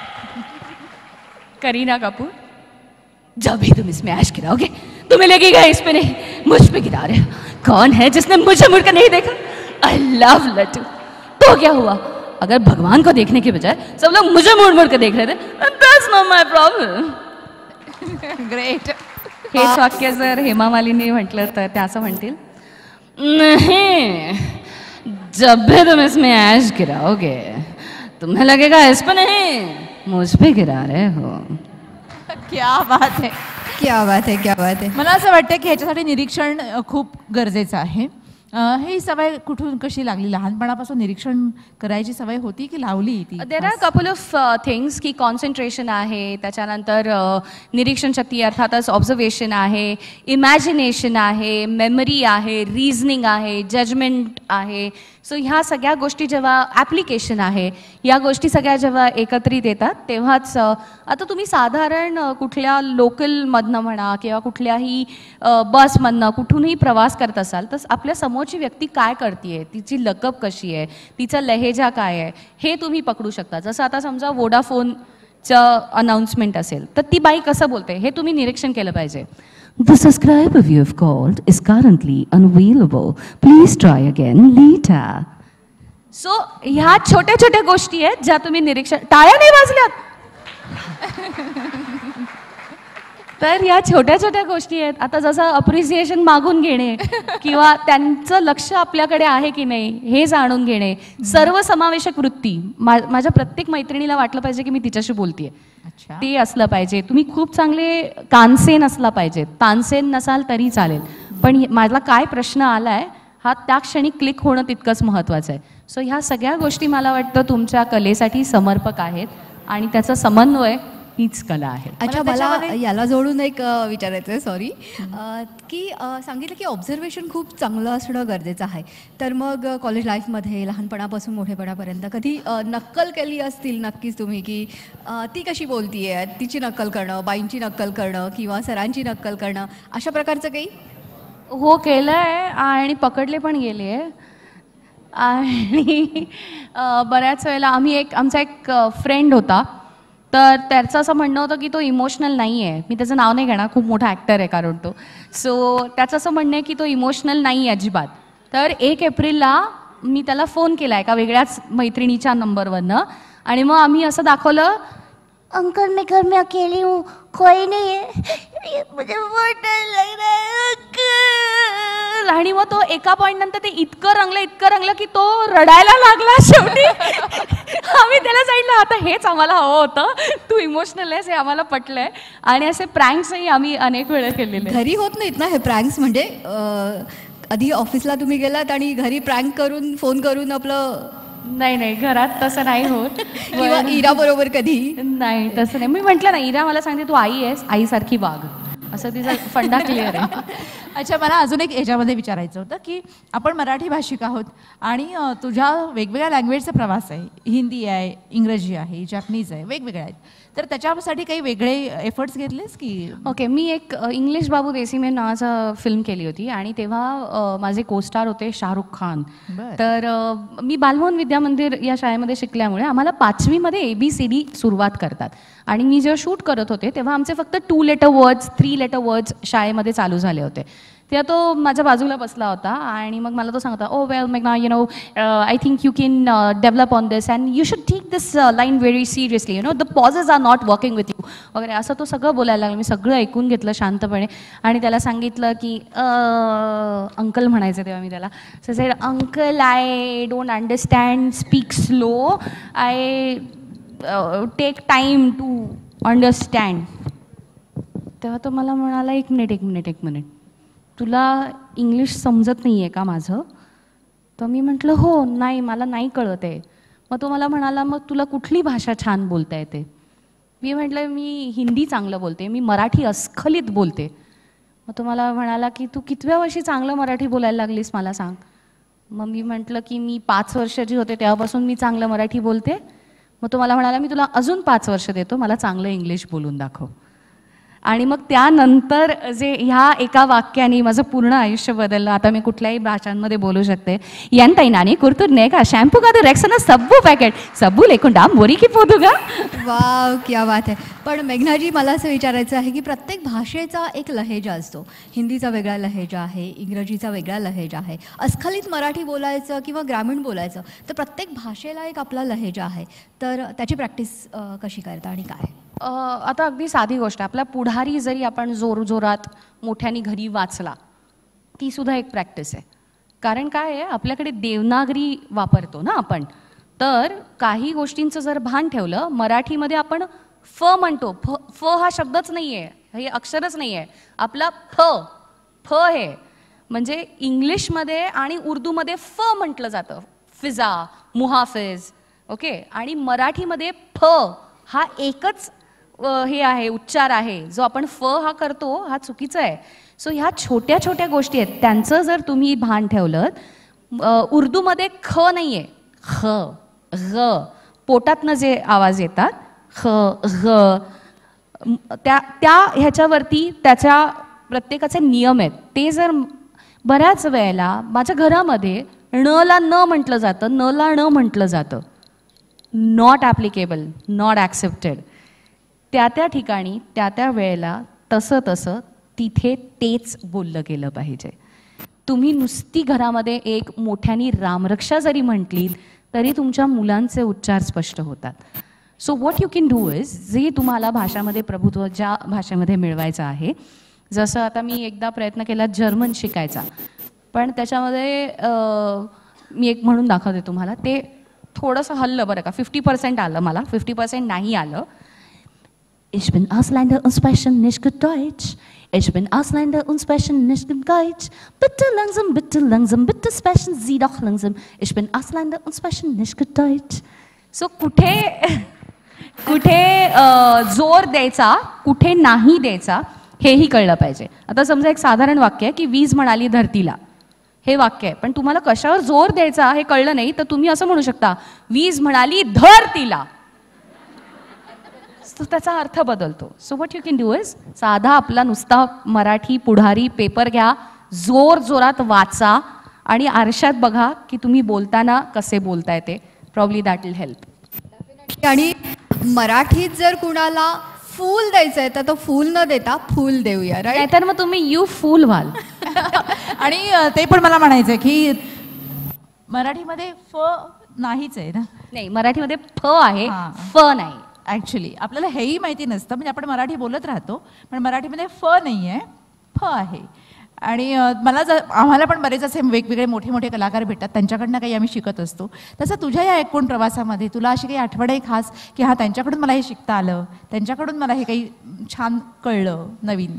करीना कपूर. जब भी तुम इसमें ऐश गिराओगे तुम्हें लगेगा इस पे नहीं मुझ पे गिरा रहे हो. कौन है जिसने मुझे मुड़कर नहीं देखा? आई लव लट्टू. तो क्या हुआ अगर भगवान को देखने के बजाय सब लोग मुझे मुड़ मुड़ कर देख रहे थे? That's not my problem. Great. हेच वाक्य जर हेमा मालिनी म्हटलं तर त्या असं म्हणतील, नहीं जब भी तुम इसमें ऐश गिराओगे तुम्हें लगेगा इस पे नहीं मुझ पे गिरा रहे हो. क्या बात है. क्या बात आहे, क्या बात आहे. मला असं वाटतं की ह्याच्यासाठी निरीक्षण खूप गरजेचं आहे. ही सवय कुठून कशी लागली? लहानपणापासून निरीक्षण करायची सवय होती की लावली ती? There are couple of things की कॉन्सन्ट्रेशन आहे, त्याच्यानंतर निरीक्षण शक्ती अर्थातच ऑब्झर्वेशन आहे, इमॅजिनेशन आहे, मेमरी आहे, रिझनिंग आहे, जजमेंट आहे. सो ह्या सगळ्या गोष्टी जेव्हा ॲप्लिकेशन आहे, या गोष्टी सगळ्या जेव्हा एकत्रित येतात तेव्हाच आता तुम्ही साधारण कुठल्या लोकलमधनं म्हणा किंवा कुठल्याही बसमधनं कुठूनही प्रवास करत असाल तर आपल्या समोरची व्यक्ती काय करते, तिची लकब कशी आहे, तिचा लहेजा काय आहे, हे तुम्ही पकडू शकता. जसं आता समजा वोडाफोनचं अनाउन्समेंट असेल तर ती बाई कसं बोलते हे तुम्ही निरीक्षण केलं पाहिजे. The subscriber you have called is currently unavailable. Please try again later. So ह्या छोट्या छोट्या गोष्टी आहेत ज्या तुम्ही निरीक्षण. टाळ्या नाही वाजल्यात. तर या छोट्या छोट्या गोष्टी आहेत. आता जसं अप्रिसिएशन मागून घेणे किंवा त्यांचं लक्ष आपल्याकडे आहे की नाही हे जाणून घेणे, सर्वसमावेशक वृत्ती. माझ्या प्रत्येक मैत्रिणीला वाटलं पाहिजे की मी तिच्याशी बोलतेय, ते असलं पाहिजे. तुम्ही खूप चांगले कानसेन असला पाहिजे, तानसेन नसाल तरी चालेल, पण माझा काय प्रश्न आलाय हा त्या क्षणी क्लिक होणं तितकंच महत्त्वाचं आहे. सो ह्या सगळ्या गोष्टी मला वाटतं तुमच्या कलेसाठी समर्पक आहेत आणि त्याचा समन्वय हीच कला आहे. अच्छा, मला याला जोडून एक विचारायचं आहे, सॉरी, की सांगितलं की ऑब्झर्वेशन खूप चांगलं असणं गरजेचं आहे. तर मग कॉलेज लाईफमध्ये लहानपणापासून मोठेपणापर्यंत कधी नक्कल केली असतील नक्कीच तुम्ही, की ती कशी बोलतीये तिची नक्कल करणं, बाईंची नक्कल करणं किंवा सरांची नक्कल करणं, अशा प्रकारचं काही? हो, केलं आहे आणि पकडले पण गेले आहे. आणि बऱ्याच वेळेला आमचा एक फ्रेंड होता, तर त्याचं असं म्हणणं होतं की तो इमोशनल नाही आहे. मी त्याचं नाव नाही घेणार, खूप मोठा ॲक्टर आहे कारण तो. सो त्याचं असं म्हणणं आहे की तो इमोशनल नाही आहे अजिबात. तर 1 एप्रिलला मी त्याला फोन केला एका वेगळ्याच मैत्रिणीच्या नंबरवरनं आणि मग आम्ही असं दाखवलं, अंकल मैं घर में अकेली हूँ, कोई नहीं है, मुझे बहुत डर लग रहा है अंकल. आणि मग तो एका पॉईंट नंतर ते इतकं रंगलं की तो रडायला लागला शेवटी. आम्ही त्याला सांगितलं आता हेच आम्हाला हवं होतं, तू इमोशनल आहेस हे आम्हाला पटलंय. आणि असे प्रँक्सही आम्ही अनेक वेळा केलेले. घरी होत नाहीत ना हे प्रँक्स? म्हणजे आधी ऑफिसला तुम्ही गेलात आणि घरी प्रँक करून फोन करून आपलं? नाही, घरात तसं नाही होत. किंवा इरा बरोबर कधी? नाही, तसं नाही. मी म्हटलं ना, इरा मला सांगते तू आई आहेस, आईसारखी वाघ, असं तिचा फंडा क्लिअर आहे. अच्छा, मला अजून एक ह्याच्यामध्ये विचारायचं होतं की आपण मराठी भाषिक आहोत आणि तुझ्या वेगवेगळ्या लँग्वेजचा प्रवास आहे, हिंदी आहे, इंग्रजी आहे, जॅपनीज आहे, वेगवेगळ्या आहेत, तर त्याच्यासाठी काही वेगळे एफर्ट्स घेतलेस की? ओके, मी एक इंग्लिश बाबू देसीमेन नावाचा फिल्म केली होती आणि तेव्हा माझे कोस्टार होते शाहरुख खान. तर मी बालमोहन विद्या मंदिर या शाळेमध्ये शिकल्यामुळे आम्हाला 5वीमध्ये ABCD सुरुवात करतात आणि मी जेव्हा शूट करत होते तेव्हा आमचे फक्त 2 लेटर वर्ड्स 3 लेटर वर्ड्स शाळेमध्ये चालू झाले होते. तेव्हा तो माझ्या बाजूला बसला होता आणि मग मला तो सांगता, ओ वेल मेघना, you know I think you can develop on this and you should take this line very seriously, you know the pauses are not working with you वगैरे असं तो सगळं बोलायला लागला. मी सगळं ऐकून घेतलं शांतपणे आणि त्याला सांगितलं की अंकल म्हणायचं तेव्हा मी त्याला. So said, uncle I don't understand, speak slow, I take time to understand. तेव्हा तो मला म्हणाला, एक मिनिट, तुला इंग्लिश समजत नाही आहे का माझं? तर मी म्हटलं हो, नाही, मला नाही कळत आहे. मग तो मला म्हणाला, मग तुला कुठली भाषा छान बोलता येते? मी म्हटलं मी हिंदी चांगलं बोलते, मी मराठी अस्खलित बोलते. मग तो मला म्हणाला की तू कितव्या वर्षी चांगलं मराठी बोलायला लागलीस मला सांग. मग मी म्हटलं की मी 5 वर्षाची होते तेव्हापासून मी चांगलं मराठी बोलते. मग तो मला म्हणाला, मी तुला अजून 5 वर्ष देतो, मला चांगलं इंग्लिश बोलून दाखव. आणि मग त्यानंतर जे ह्या एका वाक्याने माझं पूर्ण आयुष्य बदललं. आता मी कुठल्याही भाषांमध्ये बोलू शकते. ಎಂತೈನಾನಿ ಕುರ್ತುರ್ನೆ का शॅम्पू का रेक्सना सब्बू पॅकेट सब्बू लेकुंडा मोरी की पोदुगा. वाव, क्या बात आहे. पण मेघनाजी, मला असं विचारायचं आहे की प्रत्येक भाषेचा एक लहेजा असतो. हिंदीचा वेगळा लहेजा आहे, इंग्रजीचा वेगळा लहेजा आहे, अस्खलित मराठी बोलायचं किंवा ग्रामीण बोलायचं, तर प्रत्येक भाषेला एक आपला लहेजा आहे. तर त्याची प्रॅक्टिस कशी करता आणि काय? आता अगदी साधी गोष्ट, आपला पुढारी जरी आपण जोरजोरात मोठ्याने घरी वाचला, ती सुद्धा एक प्रॅक्टिस आहे. कारण काय आहे, आपल्याकडे देवनागरी वापरतो ना आपण, तर काही गोष्टींचं जर भान ठेवलं, मराठीमध्ये आपण फ म्हणतो, फ हा शब्दच नाही आहे, हे अक्षरच नाही आहे. आपला फ हे म्हणजे इंग्लिशमध्ये आणि उर्दूमध्ये फ म्हटलं जातं, फिजा, मुहाफिज. ओके, आणि मराठीमध्ये फ हा एकच हे आहे, उच्चार आहे. जो आपण फ हा करतो हा चुकीचा आहे. सो ह्या छोट्या छोट्या गोष्टी आहेत, त्यांचं जर तुम्ही भान ठेवलं. उर्दूमध्ये ख नाही आहे, ख, ग, पोटातनं जे आवाज येतात ख, ग, त्या ह्याच्यावरती त्याच्या प्रत्येकाचे नियम आहेत. ते जर बऱ्याच वेळेला माझ्या घरामध्ये णला न म्हटलं जातं, नला ण म्हटलं जातं. Not applicable, not accepted. त्या ठिकाणी त्या वेळेला तसं तिथे तेच बोललं गेलं पाहिजे. तुम्ही नुसती घरामध्ये एक मोठ्यानी रामरक्षा जरी म्हटली तरी तुमच्या मुलांचे उच्चार स्पष्ट होतात. So what you can do is, जे तुम्हाला भाषामध्ये प्रभुत्व ज्या भाषेमध्ये मिळवायचं आहे. जसं आता मी एकदा प्रयत्न केला जर्मन शिकायचा, पण त्याच्यामध्ये मी एक म्हणून दाखवते तुम्हाला. ते थोडंसं हल्लं बरं का, 50% आलं मला, 50% नाही आलं. Ich bin Ausländer und spreche nicht gut Deutsch. Ich bin Ausländer und spreche nicht gut Deutsch. Bitte langsam, bitte sprechen Sie doch langsam. Ich bin Ausländer und spreche nicht gut Deutsch. So कुठे जोर द्यायचा, कुठे नाही द्यायचा, हेही कळलं पाहिजे. आता समजा एक साधारण वाक्य आहे की वीज म्हणाली धरतीला, हे वाक्य आहे, पण तुम्हाला कशावर जोर द्यायचा हे कळलं नाही तर तुम्ही असं म्हणू शकता, वीज म्हणाली धरतीला. तो त्याचा अर्थ बदलतो. So what you can do is, साधा आपला नुसता मराठी पुढारी पेपर घ्या, जोरात वाचा आणि आरशात बघा की तुम्ही बोलताना कसे बोलताय ते. Probably that will help. आणि मराठीत जर कुणाला फूल द्यायचं आहे तर तो फूल न देता फूल देऊया, राईट? नाहीतर मग तुम्ही यू फूल व्हाल. आणि ते पण मला म्हणायचं की मराठीमध्ये फ नाहीच आहे ना. नाही, मराठीमध्ये फ आहे, फ नाही. ॲक्च्युली आपल्याला हेही माहिती नसतं, म्हणजे आपण मराठी बोलत राहतो पण मराठीमध्ये फ नाही आहे, फ आहे. आणि आम्हाला पण बरेच असे वेगवेगळे मोठे कलाकार भेटतात, त्यांच्याकडनं काही आम्ही शिकत असतो. तसं तुझ्या या एकूण प्रवासामध्ये तुला अशी काही आठवण आहे खास की हा त्यांच्याकडून मला हे शिकता आलं, त्यांच्याकडून मला हे काही छान कळलं नवीन?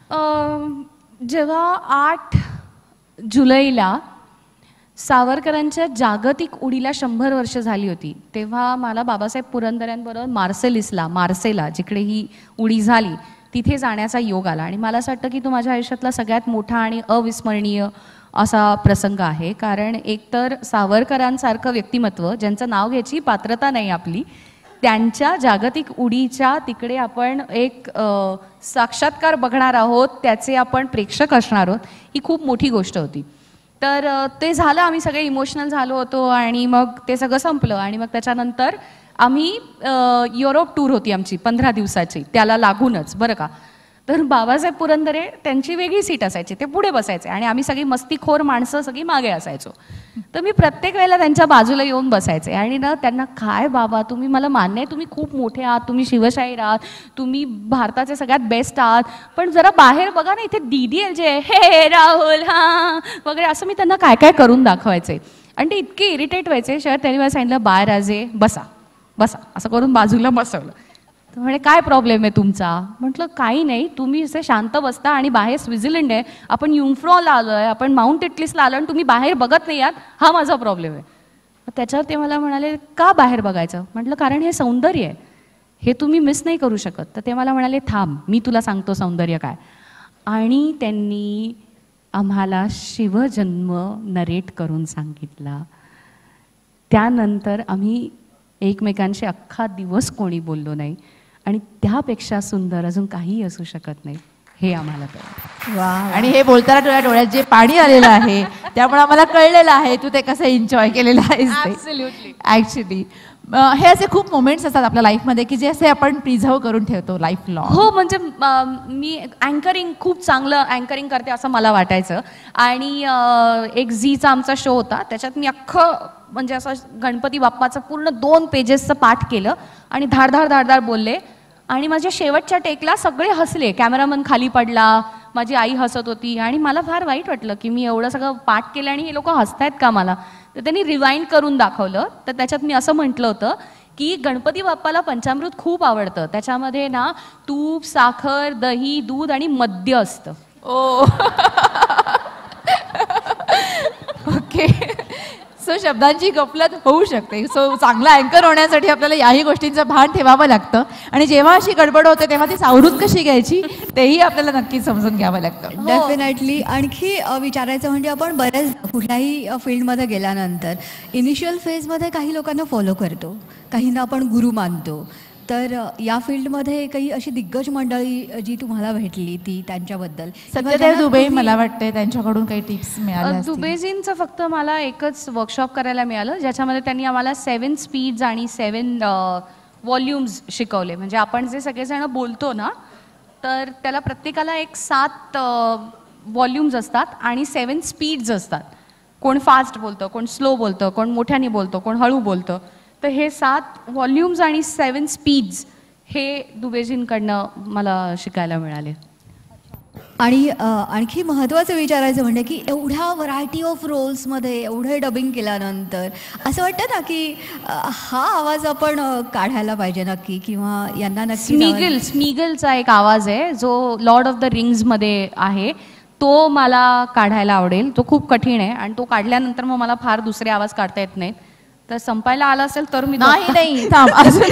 जेव्हा 8 जुलैला सावरकरांच्या जागतिक उडीला 100 वर्ष झाली होती, तेव्हा मला बाबासाहेब पुरंदरेंबरोबर मार्सेला जिकडे ही उडी झाली तिथे जाण्याचा योग आला. आणि मला असं वाटतं की तो माझ्या आयुष्यातला सगळ्यात मोठा आणि अविस्मरणीय असा प्रसंग आहे. कारण एकतर सावरकरांसारखं व्यक्तिमत्व ज्यांचं नाव घ्यायची पात्रता नाही आपली, त्यांच्या जागतिक उडीच्या तिकडे आपण एक साक्षात्कार बघणार आहोत, त्याचे आपण प्रेक्षक असणार आहोत, ही खूप मोठी गोष्ट होती. तर ते झालं, आम्ही सगळे इमोशनल झालो होतो आणि मग ते सगळं संपलं. आणि मग त्याच्यानंतर आम्ही युरोप टूर होती आमची 15 दिवसाची, त्याला लागूनच बरं का. तर बाबासाहेब पुरंदरे त्यांची वेगळी सीट असायची, ते पुढे बसायचे आणि आम्ही सगळी मस्तीखोर माणसं सगळी मागे असायचो. तर मी प्रत्येक वेळेला त्यांच्या बाजूला येऊन बसायचे आणि ना त्यांना, काय बाबा तुम्ही, मला मान्य आहे तुम्ही खूप मोठे आहात, तुम्ही शिवशाहीर आहात, तुम्ही भारताचे सगळ्यात बेस्ट आहात, पण जरा बाहेर बघा ना, इथे DDL जे हे राहुल हां वगैरे असं मी त्यांना काय काय करून दाखवायचे. आणि ते इतके इरिटेट व्हायचे. शेवट त्यांनी मला सांगितलं, बाय राजे बसा बसा, असं करून बाजूला बसवलं. तर म्हणे काय प्रॉब्लेम आहे तुमचा? म्हटलं काही नाही, तुम्ही असे शांत बसता आणि बाहेर स्वित्झर्लंड आहे, आपण युंफ्रॉला आलो आहे, आपण माउंट इटलीसला आलो आणि तुम्ही बाहेर बघत नाही आहात, हा माझा प्रॉब्लेम आहे. त्याच्यावर ते मला म्हणाले, का बाहेर बघायचं? म्हटलं कारण हे सौंदर्य आहे, हे तुम्ही मिस नाही करू शकत. तर ते मला म्हणाले, थांब मी तुला सांगतो सौंदर्य काय. आणि त्यांनी आम्हाला शिवजन्म नरेट करून सांगितला. त्यानंतर आम्ही एकमेकांशी अख्खा दिवस कोणी बोललो नाही आणि त्यापेक्षा सुंदर अजून काही असू शकत नाही हे आम्हाला कळलं. वा. आणि हे बोलताना तुझ्या डोळ्यात जे पाणी आलेलं आहे त्यामुळे आम्हाला कळलेलं आहे तू ते कसं एन्जॉय केलेलं आहेस. ॲक्च्युली हे असे खूप मोमेंट्स असतात आपल्या लाईफमध्ये की जे असे आपण प्रिझर्व करून ठेवतो लाईफ लॉंग. हो, म्हणजे मी अँकरिंग खूप चांगलं अँकरिंग करते असं मला वाटायचं. आणि एक झीचा आमचा शो होता, त्याच्यात मी अख्खं म्हणजे असं गणपती बाप्पाचं पूर्ण 2 पेजेसचं पाठ केलं आणि धाडधाड बोलले. आणि माझ्या शेवटच्या टेकला सगळे हसले, कॅमेरामन खाली पडला, माझी आई हसत होती आणि मला फार वाईट वाटलं की मी एवढं सगळं पाठ केलं आणि हे लोक हसतायत का मला. तर त्यांनी रिवाइंड करून दाखवलं. तर त्याच्यात मी असं म्हटलं होतं की गणपती बाप्पाला पंचामृत खूप आवडतं. त्याच्यामध्ये ना तूप, साखर, दही, दूध आणि मद्य असतं. ओ ओके. सो शब्दांची गफलत होऊ शकते. सो चांगला अँकर होण्यासाठी आपल्याला याही गोष्टींचं भान ठेवावं लागतं आणि जेव्हा अशी गडबड होते तेव्हा ती सावरून कशी घ्यायची तेही आपल्याला नक्कीच समजून घ्यावं लागतं. डेफिनेटली. आणखी विचारायचं म्हणजे आपण बऱ्याच कुठल्याही फील्डमध्ये गेल्यानंतर इनिशियल फेजमध्ये काही लोकांना फॉलो करतो, काहींना आपण गुरु मानतो. तर या फील्डमध्ये काही अशी दिग्गज मंडळी जी तुम्हाला भेटली ती त्यांच्याबद्दल सत्यदेव दुबे मला वाटते त्यांच्याकडून काही टिप्स मिळाल्या? दुबेजींचं फक्त मला एकच वर्कशॉप करायला मिळालं ज्याच्यामध्ये त्यांनी आम्हाला 7 स्पीड्स आणि 7 व्हॉल्यूम्स शिकवले. म्हणजे आपण जे सगळेजण बोलतो ना तर त्याला प्रत्येकाला एक 7 व्हॉल्यूम्स असतात आणि 7 स्पीड्स असतात. कोण फास्ट बोलतं, कोण स्लो बोलतं, कोण मोठ्याने बोलतं, कोण हळू बोलतं. तर हे 7 व्हॉल्यूम्स आणि 7 स्पीड्स हे दुबेजींकडनं मला शिकायला मिळाले. आणि आणखी महत्त्वाचं विचारायचं म्हणजे की एवढ्या व्हरायटी ऑफ रोल्समध्ये एवढे डबिंग केल्यानंतर असं वाटतं ना की हा आवाज आपण काढायला पाहिजे नक्की, किंवा यांना नक्की स्मीगलचा एक आवाज आहे जो लॉर्ड ऑफ द रिंग्समध्ये आहे, तो मला काढायला आवडेल. तो खूप कठीण आहे आणि तो काढल्यानंतर मग मला फार दुसरे आवाज काढता येत नाहीत. तर संपायला आला असेल तर मी नाही थांब.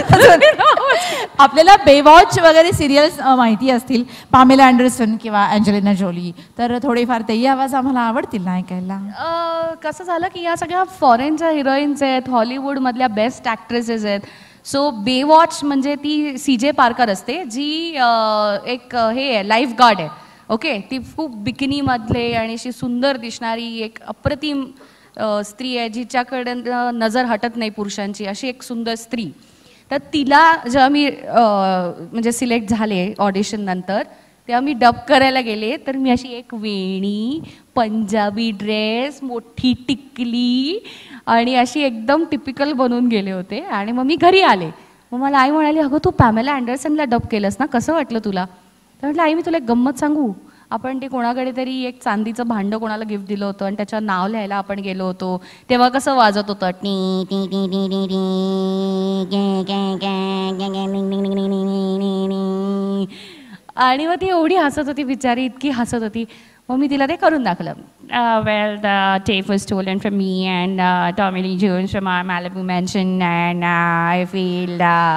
आपल्याला बेवॉच वगैरे सिरियल्स माहिती असतील, पामेला अँडरसन किंवा अँजेलिना जोली, तर थोडेफार तेही आवाज आम्हाला आवडतील ना ऐकायला. कसं झालं की या सगळ्या फॉरेनच्या हिरोईन्स आहेत, हॉलिवूडमधल्या बेस्ट ॲक्ट्रेसेस आहेत. सो बेवॉच म्हणजे ती CJ पार्कर असते जी एक हे आहे, लाईफ गार्ड आहे. ओके, ती खूप बिकिनीमधले आणि अशी सुंदर दिसणारी एक अप्रतिम स्त्री आहे जिच्याकडे नजर हटत नाही पुरुषांची, अशी एक सुंदर स्त्री. तर तिला जेव्हा मी म्हणजे सिलेक्ट झाले ऑडिशन नंतर, तेव्हा मी डब करायला गेले. तर मी अशी एक वेणी, पंजाबी ड्रेस, मोठी टिकली आणि अशी एकदम टिपिकल बनवून गेले होते. आणि मग मी घरी आले. मग मला आई म्हणाली, अगं तू पॅमेला अँडरसनला डब केलंस ना, कसं वाटलं तुला? तर म्हटलं आई मी तुला एक गंमत सांगू, आपण ते कोणाकडे तरी एक चांदीचं भांडं कोणाला गिफ्ट दिलं होतं आणि त्याच्यावर नाव लिहायला आपण गेलो होतो, तेव्हा कसं वाजत होतं टी टी टी टी टी टी, आणि मग ती एवढी हसत होती बिचारी, इतकी हसत होती. मग मी तिला ते करून दाखवलं. Well the tape was stolen from me and Tommy Lee Jones from Malibu mansion and I feel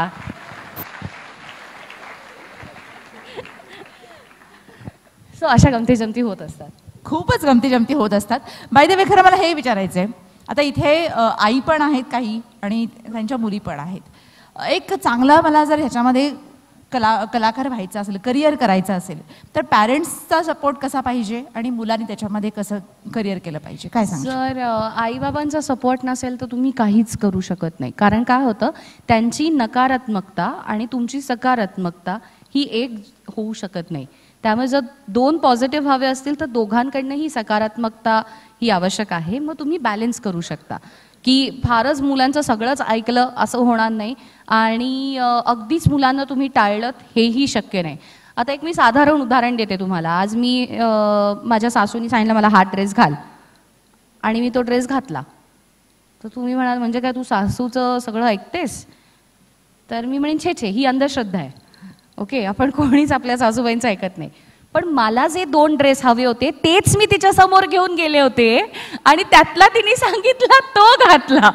so अशा गमती जमती होत असतात. खूपच गमती जमती होत असतात. बाय द वे खरं मला हे विचारायचं आहे, आता इथे आई पण आहेत काही आणि त्यांच्या मुली पण आहेत. एक चांगला मला जर ह्याच्यामध्ये कलाकार व्हायचं असेल, करिअर करायचं असेल, तर पॅरेंट्सचा सपोर्ट कसा पाहिजे आणि मुलांनी त्याच्यामध्ये कसं करिअर केलं पाहिजे, काय सांग? जर आईबाबांचा सपोर्ट नसेल तर तुम्ही काहीच करू शकत नाही. कारण काय होतं, त्यांची नकारात्मकता आणि तुमची सकारात्मकता ही एक होऊ शकत नाही. त्यामुळे जर 2 पॉझिटिव्ह हवे असतील तर दोघांकडनंही सकारात्मकता ही आवश्यक आहे. मग तुम्ही बॅलन्स करू शकता की फारच मुलांचं सगळंच ऐकलं असं होणार नाही आणि अगदीच मुलांना तुम्ही टाळलं हेही शक्य नाही. आता एक मी साधारण उदाहरण देते तुम्हाला. आज मी माझ्या सासूनी सांगितलं मला हा ड्रेस घाल आणि मी तो ड्रेस घातला. तर तुम्ही म्हणाल म्हणजे काय तू सासूचं सगळं ऐकतेस? तर मी म्हणेन छे ही अंधश्रद्धा आहे. ओके, आपण कोणीच आपल्या सासूबाईंचं ऐकत नाही. पण मला जे 2 ड्रेस हवे होते तेच मी तिच्या समोर घेऊन गेले होते आणि त्यातला तिने सांगितला तो घातला.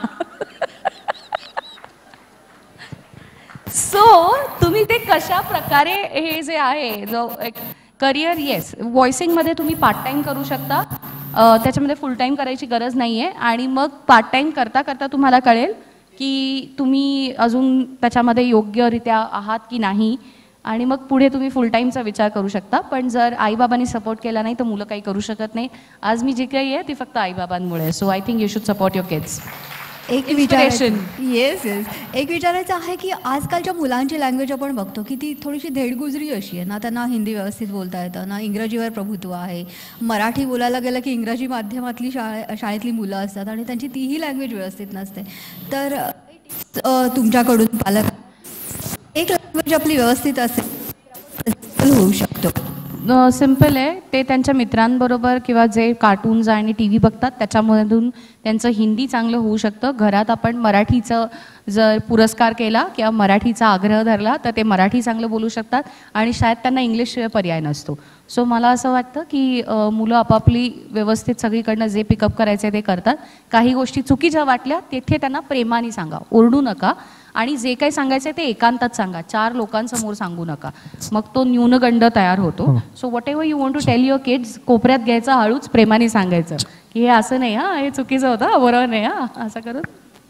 सो तुम्ही ते कशा प्रकारे हे जे आहे जो एक करिअर, येस व्हॉइसिंगमध्ये तुम्ही पार्ट टाईम करू शकता, त्याच्यामध्ये फुल टाईम करायची गरज नाही आहे. आणि मग पार्ट टाईम करता करता तुम्हाला कळेल की तुम्ही अजून त्याच्यामध्ये योग्यरित्या आहात की नाही आणि मग पुढे तुम्ही फुल टाईमचा विचार करू शकता. पण जर आईबाबांनी सपोर्ट केला नाही तर मुलं काही करू शकत नाही. आज मी जी काही आहे ती फक्त आईबाबांमुळे. So I think you should support your kids. एक विचारायचं येस एक विचारायचं आहे की आजकालच्या मुलांची लँग्वेज आपण बघतो की ती थोडीशी धेडगुजरी अशी आहे ना. त्यांना हिंदी व्यवस्थित बोलता येतं ना, इंग्रजीवर प्रभुत्व आहे. मराठी बोलायला गेलं की इंग्रजी माध्यमातली शाळेतली मुलं असतात आणि त्यांची तीही लँग्वेज व्यवस्थित नसते. तर तुमच्याकडून पालक एक लँग्वेज आपली व्यवस्थित असेल होऊ शकतो. सिम्पल आहे. ते त्यांच्या मित्रांबरोबर किंवा जे कार्टून्स आणि टी व्ही बघतात त्याच्यामधून त्यांचं हिंदी चांगलं होऊ शकतं. घरात आपण मराठीचं जर पुरस्कार केला किंवा मराठीचा आग्रह धरला तर ते मराठी चांगलं बोलू शकतात आणि शाळेत त्यांना इंग्लिशशिवाय पर्याय नसतो. सो मला असं वाटतं की मुलं आपापली व्यवस्थित सगळीकडनं जे पिकअप करायचे ते करतात. काही गोष्टी चुकीच्या वाटल्या तिथे त्यांना प्रेमाने सांगा, ओरडू नका. आणि जे काही सांगायचं ते एकांतात सांगा, 4 लोकांसमोर सांगू नका. मग तो न्यूनगंड तयार होतो. So whatever you want to tell your kids, कोपऱ्यात घ्यायचं, हळूच प्रेमाने सांगायचं की हे असं नाही हां, हे चुकीचं होतं, बरोबर नाही हां, असं करून.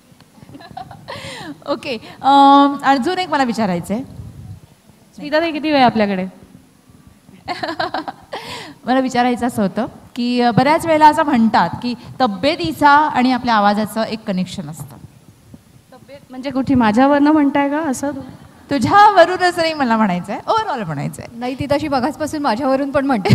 ओके, अजून एक मला विचारायचं आहे. स्मिता ताई, किती वेळ आपल्याकडे? मला विचारायचं असं होतं की बऱ्याच वेळेला असं म्हणतात की तब्येतीचा आणि आपल्या आवाजाचं एक कनेक्शन असतं. म्हणजे कुठे माझ्यावरनं म्हणताय का असं? तुझ्यावरूनच नाही मला म्हणायचं आहे, ओव्हरऑल म्हणायचं आहे. नाही, ती तशी बघाचपासून माझ्यावरून पण म्हणते.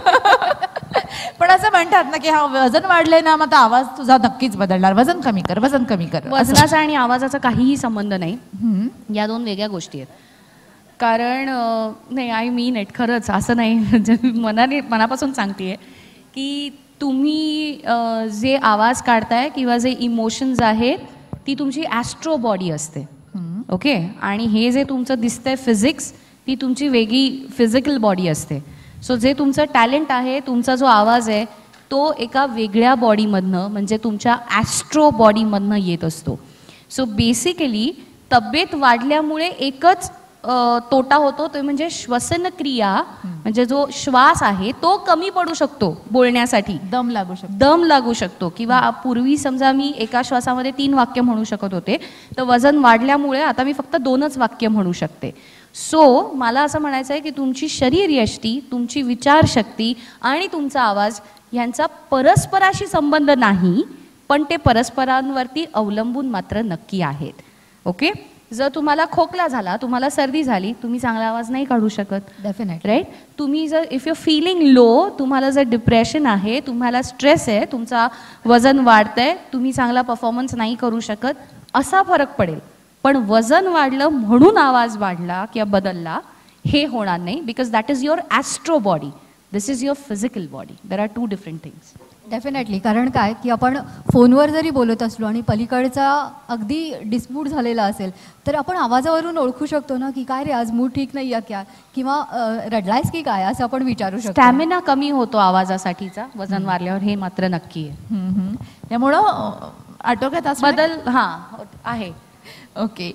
पण असं म्हणतात ना की हा वजन वाढलंय ना, मग आता आवाज तुझा नक्कीच बदलणार, वजन कमी कर, वजन कमी कर. वजनाचा आणि आवाजाचा काहीही संबंध नाही, या 2 वेगळ्या गोष्टी आहेत. कारण नाही, आय मीन इट, खरंच असं नाही. म्हणजे मनापासून सांगते की तुम्ही जे आवाज काढताय किंवा जे इमोशन्स आहेत ती तुमची ॲस्ट्रो बॉडी असते. ओके, आणि हे जे तुमचं दिसतंय फिजिक्स, ती तुमची वेगळी फिजिकल बॉडी असते. सो जे तुमचं टॅलेंट आहे, तुमचा जो आवाज आहे तो एका वेगळ्या बॉडीमधनं म्हणजे तुमच्या ॲस्ट्रो बॉडीमधनं येत असतो. सो बेसिकली तब्येत वाढल्यामुळे एकच तोटा होतो, तो म्हणजे श्वसनक्रिया, म्हणजे जो श्वास आहे तो कमी पडू शकतो बोलण्यासाठी, दम लागू शकतो. किंवा पूर्वी समजा मी एका श्वासामध्ये 3 वाक्य म्हणू शकत होते, तर वजन वाढल्यामुळे आता मी फक्त 2च वाक्य म्हणू शकते. सो मला असं म्हणायचं आहे की तुमची शरीरयष्टी, तुमची विचारशक्ती आणि तुमचा आवाज यांचा परस्पराशी संबंध नाही, पण ते परस्परांवरती अवलंबून मात्र नक्की आहेत. ओके, जर तुम्हाला खोकला झाला, तुम्हाला सर्दी झाली, तुम्ही चांगला आवाज नाही काढू शकत. Definite, right. तुम्ही जर इफ यू फीलिंग लो, तुम्हाला जर डिप्रेशन आहे, तुम्हाला स्ट्रेस आहे, तुमचा वजन वाढतंय, तुम्ही चांगला परफॉर्मन्स नाही करू शकत, असा फरक पडेल. पण वजन वाढलं म्हणून आवाज वाढला किंवा बदलला हे होणार नाही, because that is your astro body, this is your physical body. There are 2 different things. Definitely. कारण काय की आपण फोनवर जरी बोलत असलो आणि पलीकडचा अगदी डिस्प्यूट झालेला असेल तर आपण आवाजावरून ओळखू शकतो ना की काय रे, आज मूड ठीक नाही आहे क्या, किंवा रडलायस की काय, असं आपण विचारू शकतो. स्टॅमिना कमी होतो आवाजासाठीचा वजन वाढल्यावर, हे मात्र नक्की आहे. त्यामुळं आटोक्यात बदल हां आहे. ओके,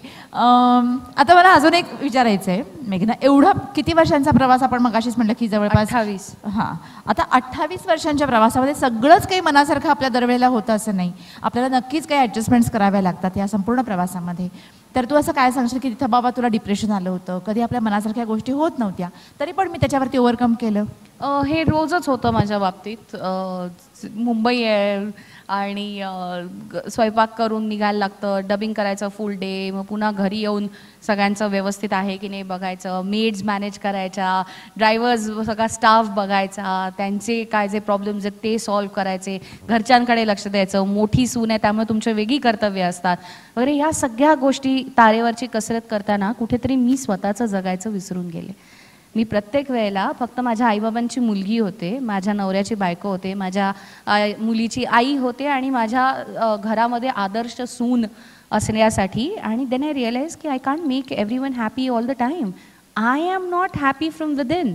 आता मला अजून एक विचारायचं आहे मेघना. एवढा किती वर्षांचा प्रवास, आपण मगाशीच म्हटलं की जवळपास 28. हां, आता 28 वर्षांच्या प्रवासामध्ये सगळंच काही मनासारखं आपल्या दरवेळेला होतं असं नाही, आपल्याला नक्कीच काही ॲडजस्टमेंट्स कराव्या लागतात या संपूर्ण प्रवासामध्ये. तर तू असं काय सांगशील की तिथं बाबा तुला डिप्रेशन आलं होतं, कधी आपल्या मनासारख्या गोष्टी होत नव्हत्या, तरी पण मी त्याच्यावरती ओव्हरकम केलं? हे रोजच होतं माझ्या बाबतीत. मुंबई आहे आणि स्वयंपाक करून निघायला लागतं, डबिंग करायचं फुल डे, मग पुन्हा घरी येऊन सगळ्यांचं व्यवस्थित आहे की नाही बघायचं, मेड्स मॅनेज करायच्या, ड्रायव्हर्स, सगळा स्टाफ बघायचा, त्यांचे काय जे प्रॉब्लेम्स आहेत ते सॉल्व्ह करायचे, घरच्यांकडे लक्ष द्यायचं, मोठी सून आहे त्यामुळे तुमचे वेगळी कर्तव्य असतात वगैरे. ह्या सगळ्या गोष्टी तारेवरची कसरत करताना कुठेतरी मी स्वतःचं जगायचं विसरून गेले. मी प्रत्येक वेळेला फक्त माझ्या आईबाबांची मुलगी होते, माझ्या नवऱ्याची बायको होते, माझ्या मुलीची आई होते आणि माझ्या घरामध्ये आदर्श सून असण्यासाठी. आणि देन आय रिअलाइज की I can't make everyone happy all the time. I am not happy from within.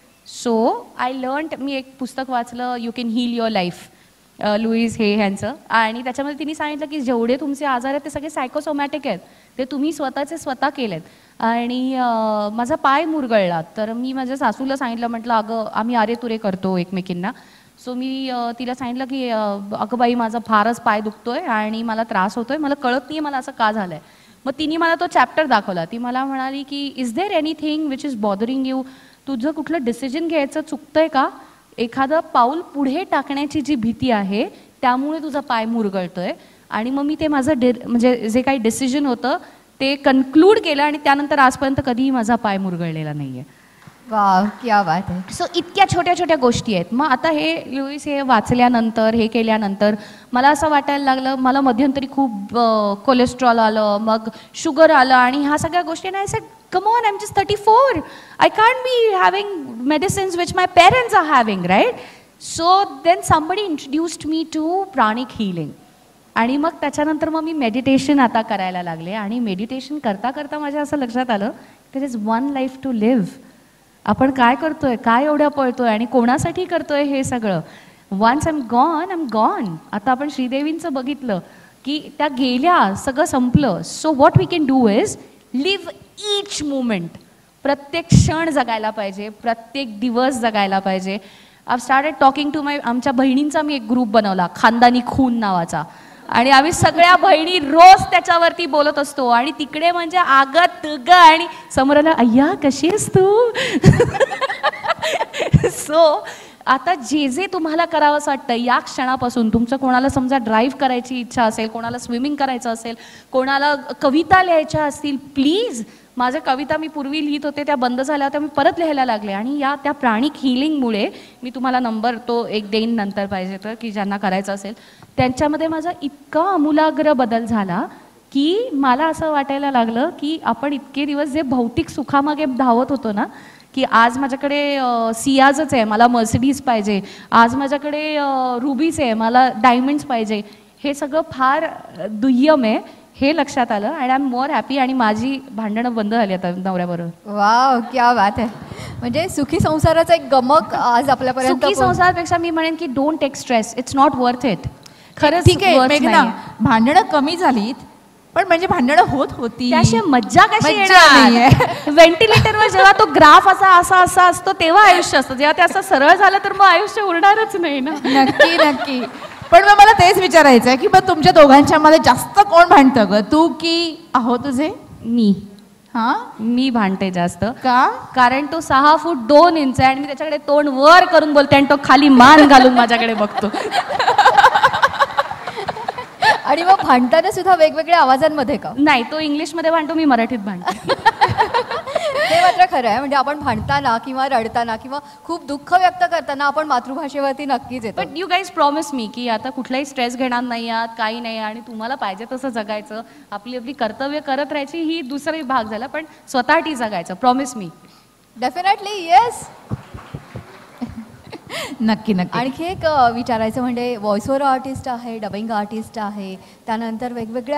So I learned, मी एक पुस्तक वाचलं, you can heal your life, Louise Hay ह्यांचं, आणि त्याच्यामध्ये तिने सांगितलं की जेवढे तुमचे आजार आहेत ते सगळे सायकोसोमॅटिक आहेत, ते तुम्ही स्वतःचे स्वतः केलेत. आणि माझा पाय मुरगळला, तर मी माझ्या सासूला सांगितलं, म्हटलं अगं आम्ही अरे तुरे करतो एकमेकींना. सो मी तिला सांगितलं की अगं बाई माझा फारच पाय दुखतोय आणि मला त्रास होतोय, मला कळत नाही मला असं का झालंय. मग तिने मला तो चॅप्टर दाखवला. ती मला म्हणाली की is there anything which is bothering you, तुझं कुठलं डिसिजन घ्यायचं चुकतंय का, एखादं पाऊल पुढे टाकण्याची जी भीती आहे त्यामुळे तुझा पाय मुरगळतोय. आणि मग मी ते माझं म्हणजे जे काही डिसिजन होतं ते कन्क्लूड केलं आणि त्यानंतर आजपर्यंत कधीही माझा पाय मुरगळलेला नाही आहे. वाव, क्या बात आहे. सो इतक्या छोट्या छोट्या गोष्टी आहेत. मग आता हे लुईस हे वाचल्यानंतर हे केल्यानंतर मला असं वाटायला लागलं, मला मध्यंतरी खूप कोलेस्ट्रॉल आलं, मग शुगर आलं आणि ह्या सगळ्या गोष्टी. आणि I said come on, I'm just 34. I can't be having medicines which my parents are having, right? So then somebody introduced me to pranic healing. आणि मग त्याच्यानंतर मग मी मेडिटेशन आता करायला लागले. आणि मेडिटेशन करता करता माझ्या असं लक्षात आलं, there is one life to live. आपण काय करतोय, काय एवढ्या पळतोय आणि कोणासाठी करतोय हे सगळं. Once I am gone. आता आपण श्रीदेवींचं बघितलं की त्या गेल्या, सगळं संपलं. So what we can do is live each moment. प्रत्येक क्षण जगायला पाहिजे, प्रत्येक दिवस जगायला पाहिजे. आय स्टार्टेड टॉकिंग टू आमच्या बहिणींचा मी एक ग्रुप बनवला, खानदानी खून नावाचा. आणि आम्ही सगळ्या बहिणी रोज त्याच्यावरती बोलत असतो. आणि तिकडे म्हणजे आगत तुग आणि समोरला अय्या कशी आहेस तू. सो आता जे जे तुम्हाला करावंसं वाटतं या क्षणापासून, तुमचं कोणाला समजा ड्राईव्ह करायची इच्छा असेल, कोणाला स्विमिंग करायचं असेल, कोणाला कविता लिहायच्या असतील, प्लीज. माझ्या कविता मी पूर्वी लिहित होते, त्या बंद झाल्या होत्या, मी परत लिहायला लागले. आणि त्या प्राणिक हिलिंगमुळे मी तुम्हाला नंबर तो एक देईन नंतर पाहिजे तर, की ज्यांना करायचं असेल त्यांच्यामध्ये माझा इतका आमूलाग्र बदल झाला की मला असं वाटायला लागलं की आपण इतके दिवस जे भौतिक सुखामागे धावत होतो ना, की आज माझ्याकडे सियाजच आहे, मला मर्सिडीज पाहिजे, आज माझ्याकडे रुबीज आहे, मला डायमंड्स पाहिजे, हे सगळं फार दुय्यम आहे हे लक्षात आलं. आणि आय एम मोर हॅपी. आणि माझी भांडणं बंद झाली आता नवऱ्याबरोबर. वाव, क्या बात आहे. म्हणजे सुखी संसाराचा एक गमक आज आपल्यापर्यंत. सुखी संसारापेक्षा मी म्हणेन की don't take stress, it's not worth it. खरंच ठीक आहे worth मेघना, नाहीये. भांडणं कमी झालीत, पण म्हणजे भांडणं होत होती, त्याशिवाय मज्जा कशी मज्जा येणार. व्हेंटिलेटरवर जेव्हा तो ग्राफ असा असतो तेव्हा आयुष्य असतं. जेव्हा ते असं सरळ झालं तर मग आयुष्य उरणारच नाही ना. नक्की नक्की. पण मग मला तेच विचारायचं आहे की मग तुमच्या दोघांच्या मध्ये जास्त कोण भांडतं ग, तू की आहो तुझे? मी भांडते जास्त. का? कारण तो 6 फूट 2 इंच आहे आणि मी त्याच्याकडे तोंड वर करून बोलते आणि तो खाली मान घालून माझ्याकडे बघतो. आणि मग भांडताना सुद्धा वेगवेगळ्या आवाजांमध्ये का? नाही, तो इंग्लिशमध्ये भांडतो, मी मराठीत भांडते. हे मात्र खरं आहे. म्हणजे आपण भांडताना किंवा रडताना किंवा खूप दुःख व्यक्त करताना आपण मातृभाषेवरती नक्कीच येतो. बट यू गाईज प्रॉमिस मी की आता कुठलाही स्ट्रेस घेणार नाही आहात, काही नाही. आणि तुम्हाला पाहिजे तसं जगायचं, आपली आपली कर्तव्य करत राहायची, ही दुसराही भाग झाला. पण स्वतःसाठी जगायचं, प्रॉमिस मी. Definitely yes. नक्की नक्की. आणखी एक विचारायचं म्हणजे व्हॉइस ओव्हर आर्टिस्ट आहे, डबिंग आर्टिस्ट आहे, त्यानंतर वेगवेगळ्या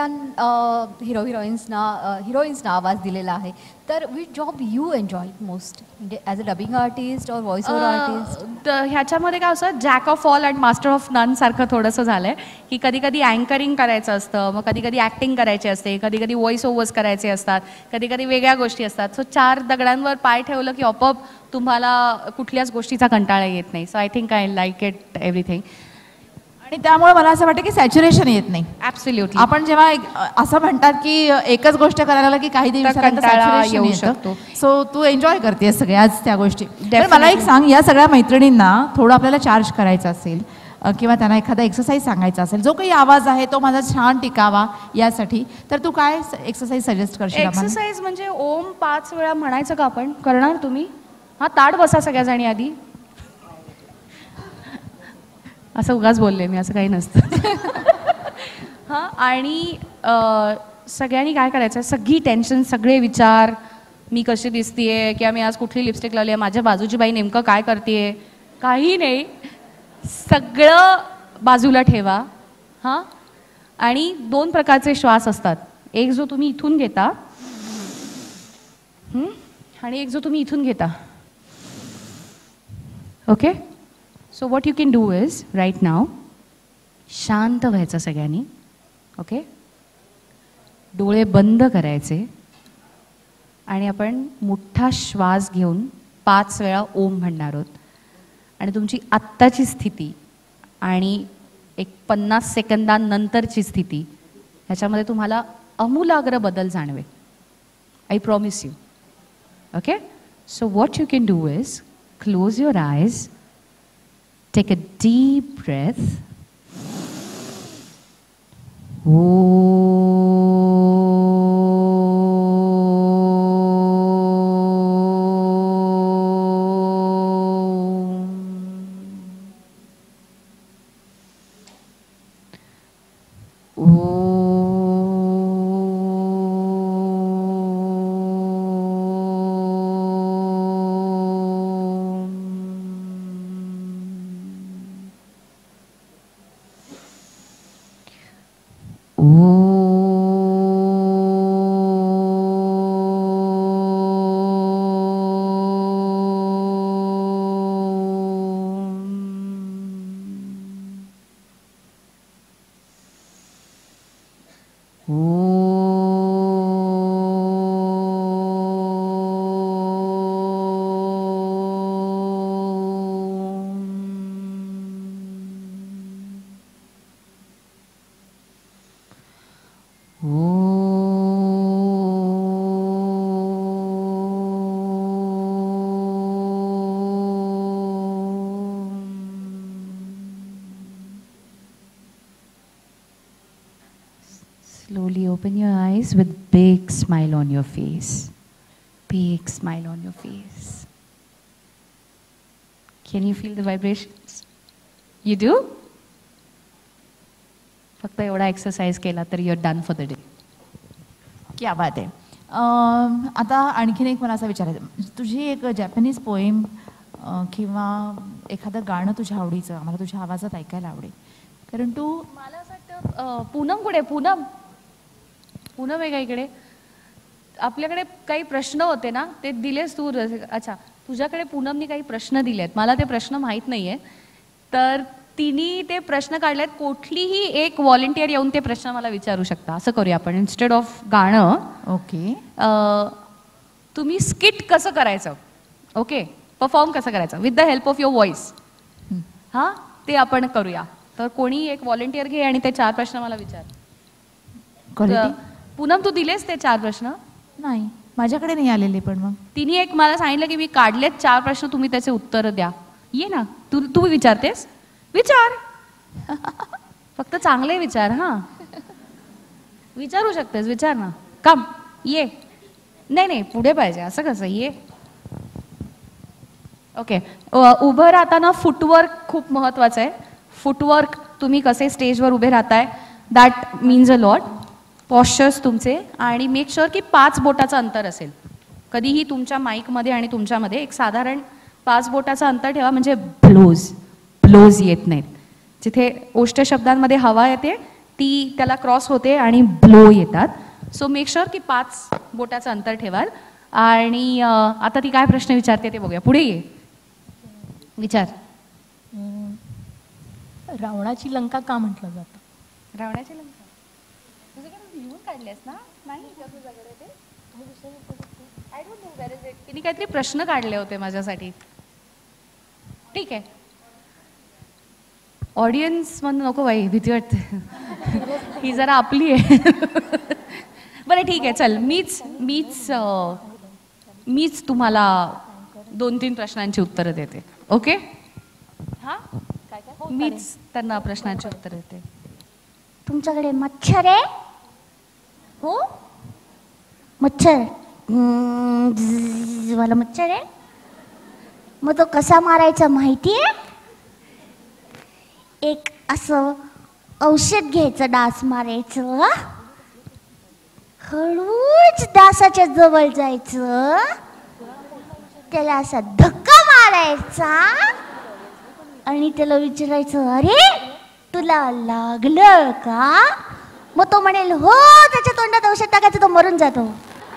हिरोईन्सना आवाज दिलेला आहे. तर which job you enjoy most, म्हणजे ॲज अ डबिंग आर्टिस्ट और व्हॉइस ओव्हर आर्टिस्ट? ह्याच्यामध्ये काय असं jack of all and master of none सारखं थोडंसं झालं आहे की कधी कधी अँकरिंग करायचं असतं, मग कधी कधी ॲक्टिंग करायची असते, कधी कधी व्हॉइस ओव्हर्स करायचे असतात, कधी कधी वेगळ्या गोष्टी असतात. सो 4 दगडांवर पाय ठेवलं की आपोआप तुम्हाला कुठल्याच गोष्टीचा कंटाळा येत नाही. So I think I like it everything. आणि त्यामुळे मला असं वाटतं की सॅच्युरेशन येत नाही. ॲब्सोल्युटली. आपण जेव्हा असं म्हणतात की एकच गोष्ट करायला लागलं की काही दिवसांनी कंटाळा येऊ शकतो. सो तू एन्जॉय करतेस सगळ्याच त्या गोष्टी. Definitely. मला एक सांग, या सगळ्या मैत्रिणींना थोडं आपल्याला चार्ज करायचं असेल किंवा त्यांना एखादा एक्सरसाइज सांगायचा असेल, जो काही आवाज आहे तो माझा छान टिकावा यासाठी, तर तू काय एक्सरसाइज सजेस्ट करशील आम्हाला? एक्सरसाइज म्हणजे ओम 5 वेळा म्हणायचं का आपण? करणार तुम्ही? हां, ताट बसा सगळ्याजणी आधी. असं उगाच बोलले मी, असं काही नसतं. हां, आणि सगळ्यांनी काय करायचं, सगळी टेन्शन, सगळे विचार, मी कशी दिसतीये किंवा मी आज कुठली लिपस्टिक लावली आहे, माझ्या बाजूची बाई नेमकं काय करते, काही नाही, सगळं बाजूला ठेवा. हां, आणि 2 प्रकारचे श्वास असतात. एक जो तुम्ही इथून घेता आणि एक जो तुम्ही इथून घेता. Okay, so what you can do is right now शांत व्हायचं सगळ्यांनी. ओके, डोळे बंद करायचे आणि आपण मोठा श्वास घेऊन 5 वेळा ओम म्हणणार आहोत. आणि तुमची आत्ताची स्थिती आणि एक 50 सेकंदांनंतरची स्थिती ह्याच्यामध्ये तुम्हाला आमूलाग्र बदल जाणवेल. I promise you. Okay, so what you can do is close your eyes, take a deep breath. Slowly open your eyes with big smile on your face. Big smile on your face. Can you feel the vibrations? You do? फक्त एवढा exercise केला तर you're done for the day. क्या बात आहे. आता आणखीन एक मला असं विचारायचं, तुझी एक जॅपनीज पोएम किंवा एखादं गाणं तुझ्या आवडीचं आम्हाला तुझ्या आवाजात ऐकायला आवडेल, कारण तू मला असं वाटतं पूनम कुठे? पूनम आहे का इकडे? आपल्याकडे काही प्रश्न होते ना, ते दिलेस तू. अच्छा, तुझ्याकडे पूनमनी काही प्रश्न दिले आहेत. मला ते प्रश्न माहीत नाही आहे, तर तिने ते प्रश्न काढलेत. कुठलीही एक व्हॉलेंटियर येऊन ते प्रश्न मला विचारू शकता. असं करूया आपण, इन्स्टेड ऑफ गाणं. ओके, तुम्ही स्किट कसं करायचं, ओके, परफॉर्म कसं करायचं with the help of your voice, हां, ते आपण करूया. तर कोणी एक व्हॉलेंटियर घे आणि ते 4 प्रश्न मला विचार. पूनम, तू दिलेस ते 4 प्रश्न? नाही, माझ्याकडे नाही आलेले. पण मग तिने एक मला सांगितलं की मी काढलेत 4 प्रश्न, तुम्ही त्याचे उत्तर द्या. ये ना, तू विचारतेस? विचार. फक्त चांगले विचार. हां, विचारू शकतेस, विचार ना. कम, ये. नाही, पुढे पाहिजे. असं कसं? ये. ओके. उभं राहताना फुटवर्क खूप महत्त्वाचं आहे. फुटवर्क, तुम्ही कसे स्टेजवर उभे राहताय, that means a lot. Postures तुमचे, आणि मेक शुअर की 5 बोटाचं अंतर असेल. कधीही तुमच्या माईकमध्ये आणि तुमच्यामध्ये एक साधारण 5 बोटाचं अंतर ठेवा, म्हणजे ब्लोज येत नाहीत. जिथे ओष्ठ शब्दांमध्ये हवा येते ती त्याला क्रॉस होते आणि ब्लो येतात. सो मेक शुअर की 5 बोटाचं अंतर ठेवाल. आणि आता ती काय प्रश्न विचारते ते बघूया. पुढे ये, विचार. रावणाची लंका का म्हटलं जातं? रावणाची लंका तुझ्याकडे लिहून काढलेस ना? नाही तुझ्याकडे ते? I don't know where is it. तिने काहीतरी प्रश्न काढले होते माझ्यासाठी. ठीक आहे, ऑडियन्स म्हणून नको बाई, भीती वाटते. ही जरा आपली आहे. बरं ठीक आहे, चल, मीच तुम्हाला 2-3 प्रश्नांची उत्तरं देते. ओके? हां, मीच त्यांना प्रश्नांची उत्तरं देते. तुमच्याकडे मच्छर आहे? हो, मच्छर. वाला मच्छर आहे. मग तो कसा मारायचा माहिती आहे? एक असं औषध घ्यायचं, डास मारायचं, हळूच डासाच्या जवळ जायचं, त्याला असा धक्का मारायचा आणि त्याला विचारायचं, अरे तुला लागलं का? मग तो म्हणेल हो, त्याच्या तोंडात औषध टाकायचं, तो मरून जातो.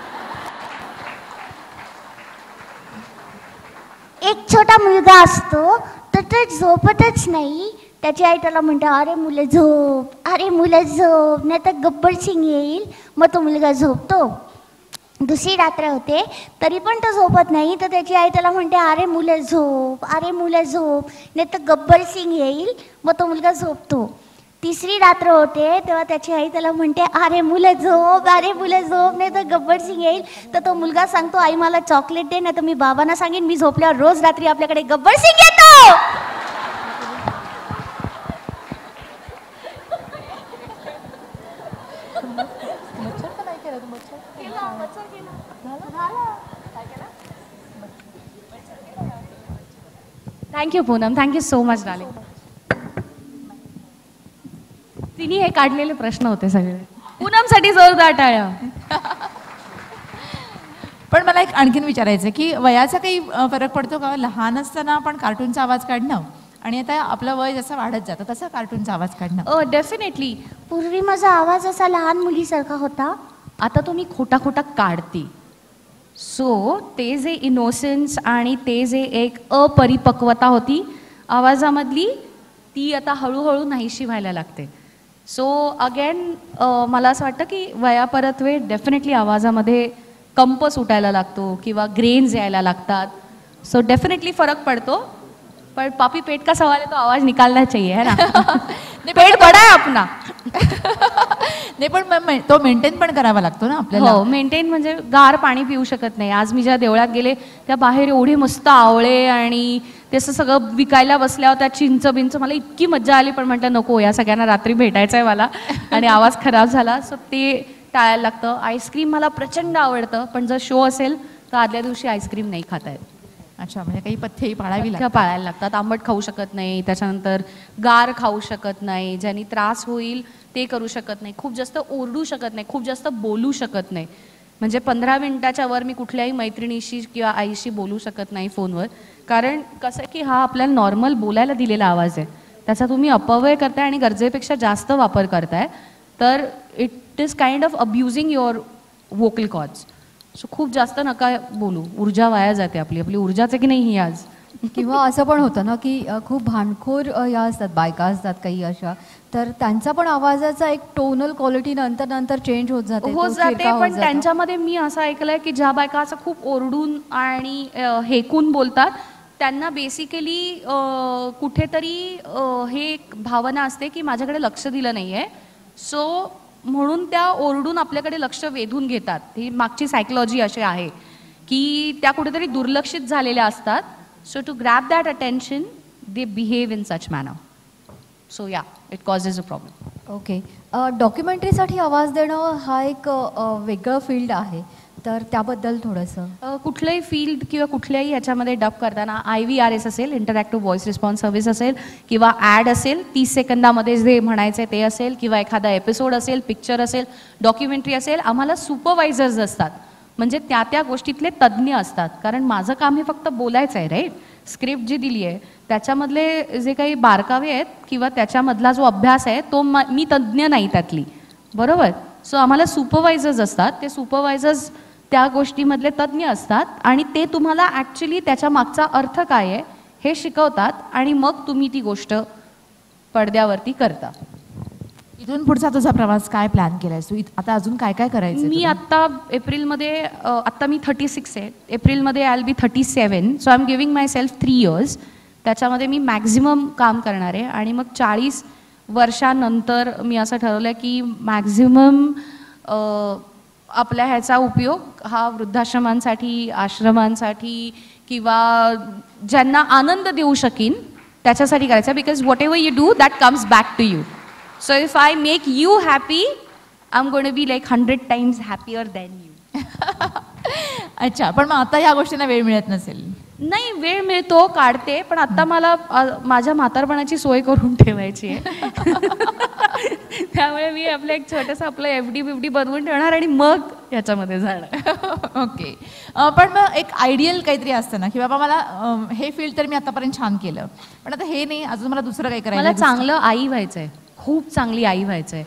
एक छोटा मुलगा असतो, तर तो झोपतच नाही. त्याची आई त्याला म्हणते, अरे मुलं झोप, अरे मुलं झोप, नाही तर गब्बर सिंग येईल. मग तो मुलगा झोपतो. दुसरी रात्र होते तरी पण तो झोपत नाही. तर त्याची आई त्याला म्हणते, अरे मुलं झोप, अरे मुलं झोप, नाही तर गब्बर सिंग येईल. मग तो मुलगा झोपतो. तिसरी रात्र होते तेव्हा त्याची आई त्याला म्हणते, अरे मुलं झोप, अरे मुलं झोप, नाही तर गब्बर सिंग येईल. तर तो मुलगा सांगतो, आई मला चॉकलेट दे, नाही तर मी बाबांना सांगेन मी झोपल्यावर रोज रात्री आपल्याकडे गब्बर सिंग येतो. Thank you Poonam, thank you so much darling. तिने हे काढलेले प्रश्न होते सगळे. पूनमसाठी जोरदार टाळ्या. पण मला एक आणखीन विचारायचं की वयाचा काही फरक पडतो का? लहान असताना आपण कार्टूनचा आवाज काढणं आणि आता आपलं वय जसं वाढत जातं तसं कार्टूनचा आवाज काढणं. डेफिनेटली. पूर्वी माझा आवाज असा लहान मुलीसारखा होता. आता तो मी खोटा काढते. सो ते जे इनोसेन्स आणि ते जे एक अपरिपक्वता होती आवाजामधली, ती आता हळूहळू नाहीशी व्हायला लागते. सो अगेन मला असं वाटतं की वयापरत्वे डेफिनेटली आवाजामध्ये कंप सुटायला लागतो किंवा ग्रेन्स यायला लागतात. सो डेफिनेटली फरक पडतो. पर पापी पेट का सवाल है तो आवाज निकालना चाहिए, है ना? पेट बड़ा है अपना. नाही पण तो मेंटेन पण करावा लागतो ना आपल्याला. हो, मेंटेन म्हणजे गार पाणी पिऊ शकत नाही. आज मी ज्या देवळात गेले त्या बाहेर एवढे मस्त आवळे आणि ते असं सगळं विकायला बसल्यावर त्या चिंच बिंच, मला इतकी मज्जा आली, पण म्हटलं नको, या सगळ्यांना रात्री भेटायचं आहे मला आणि आवाज खराब झाला, सो ते टाळायला लागतं. आईस्क्रीम मला प्रचंड आवडतं, पण जर शो असेल तर आदल्या दिवशी आईस्क्रीम नाही खाता येत. अच्छा, म्हणजे काही पथ्येही पाळावी त्या पाळायला लागतात. आंबट खाऊ शकत नाही, त्याच्यानंतर गार खाऊ शकत नाही, ज्यांनी त्रास होईल ते करू शकत नाही, खूप जास्त ओरडू शकत नाही, खूप जास्त बोलू शकत नाही. म्हणजे 15 मिनिटाच्या वर मी कुठल्याही मैत्रिणीशी किंवा आईशी बोलू शकत नाही फोनवर, कारण कसं की हा आपल्याला नॉर्मल बोलायला दिलेला आवाज आहे, त्याचा तुम्ही अपव्यय करताय आणि गरजेपेक्षा जास्त वापर करताय, तर it is kind of abusing your vocal cords. So खूप जास्त नका बोलू, ऊर्जा वाया जाते आपली. आपली ऊर्जाच आहे की नाही ही आज. किंवा असं पण होतं ना की खूप भांडखोर या असतात, बायका असतात काही अशा, तर त्यांचा पण आवाजाचा एक टोनल क्वालिटी नंतर नंतर चेंज होत जाते. पण त्यांच्यामध्ये मी असं ऐकलंय की ज्या बायका असं खूप ओरडून आणि हेकून बोलतात त्यांना बेसिकली कुठेतरी हे भावना असते की माझ्याकडे लक्ष दिलं नाहीये, सो म्हणून त्या ओरडून आपल्याकडे लक्ष वेधून घेतात. ही मागची सायकोलॉजी अशी आहे की त्या कुठेतरी दुर्लक्षित झालेल्या असतात. So to grab that attention they behave in such manner. So yeah, it causes a problem. Okay. डॉक्युमेंटरीसाठी आवाज देणं हा एक वेगळं फील्ड आहे, तर त्याबद्दल थोडंसं. कुठलंही फील्ड किंवा कुठल्याही ह्याच्यामध्ये डब करताना IVRS असेल, इंटरॅक्टिव्ह व्हॉइस रिस्पॉन्स सर्व्हिस असेल, किंवा ॲड असेल 30 सेकंदामध्ये जे म्हणायचे ते असेल, किंवा एखादा एपिसोड असेल, पिक्चर असेल, डॉक्युमेंटरी असेल, आम्हाला सुपरवायझर्स असतात, म्हणजे त्या त्या गोष्टीतले तज्ज्ञ असतात. कारण माझं काम हे फक्त बोलायचं आहे, राईट. स्क्रिप्ट जी दिली आहे त्याच्यामधले जे काही बारकावे आहेत किंवा त्याच्यामधला जो अभ्यास आहे तो मी तज्ज्ञ नाही त्यातली, बरोबर. सो आम्हाला सुपरवायझर्स असतात, ते सुपरवायझर्स त्या गोष्टीमधले तज्ज्ञ असतात आणि ते तुम्हाला ॲक्च्युली त्याच्या मागचा अर्थ काय आहे हे शिकवतात आणि मग तुम्ही ती गोष्ट पडद्यावरती करता. इथून पुढचा तुझा प्रवास काय प्लॅन केलायस तू? आता अजून काय काय करायचं? मी आत्ता एप्रिलमध्ये, आत्ता मी 36 आहे, एप्रिलमध्ये I will be 37. So I am giving myself 3 years. त्याच्यामध्ये मी मॅक्झिमम काम करणार आहे आणि मग 40 वर्षानंतर मी असं ठरवलं की मॅक्झिमम आपल्या ह्याचा उपयोग हा वृद्धाश्रमांसाठी, आश्रमांसाठी किंवा ज्यांना आनंद देऊ शकीन त्याच्यासाठी करायचा. Because whatever you do that comes back to you. So if I make you happy, I'm going to be like 100 times happier than you. अच्छा, पण मग आता ह्या गोष्टींना वेळ मिळत नसेल? नाही, वेळ मिळतो, काढते, पण आता मला माझ्या म्हातारपणाची सोय करून ठेवायची आहे. त्यामुळे मी आपलं एक छोटंसं आपलं FD बनवून ठेवणार आणि मग ह्याच्यामध्ये जाणार. ओके. पण मग एक आयडियल काहीतरी असतं ना की बाबा मला हे फील्ड तर मी आतापर्यंत छान केलं, पण आता हे नाही, अजून मला दुसरं काही करायचं. मला चांगलं आई व्हायचंय, खूप चांगली आई व्हायचंय.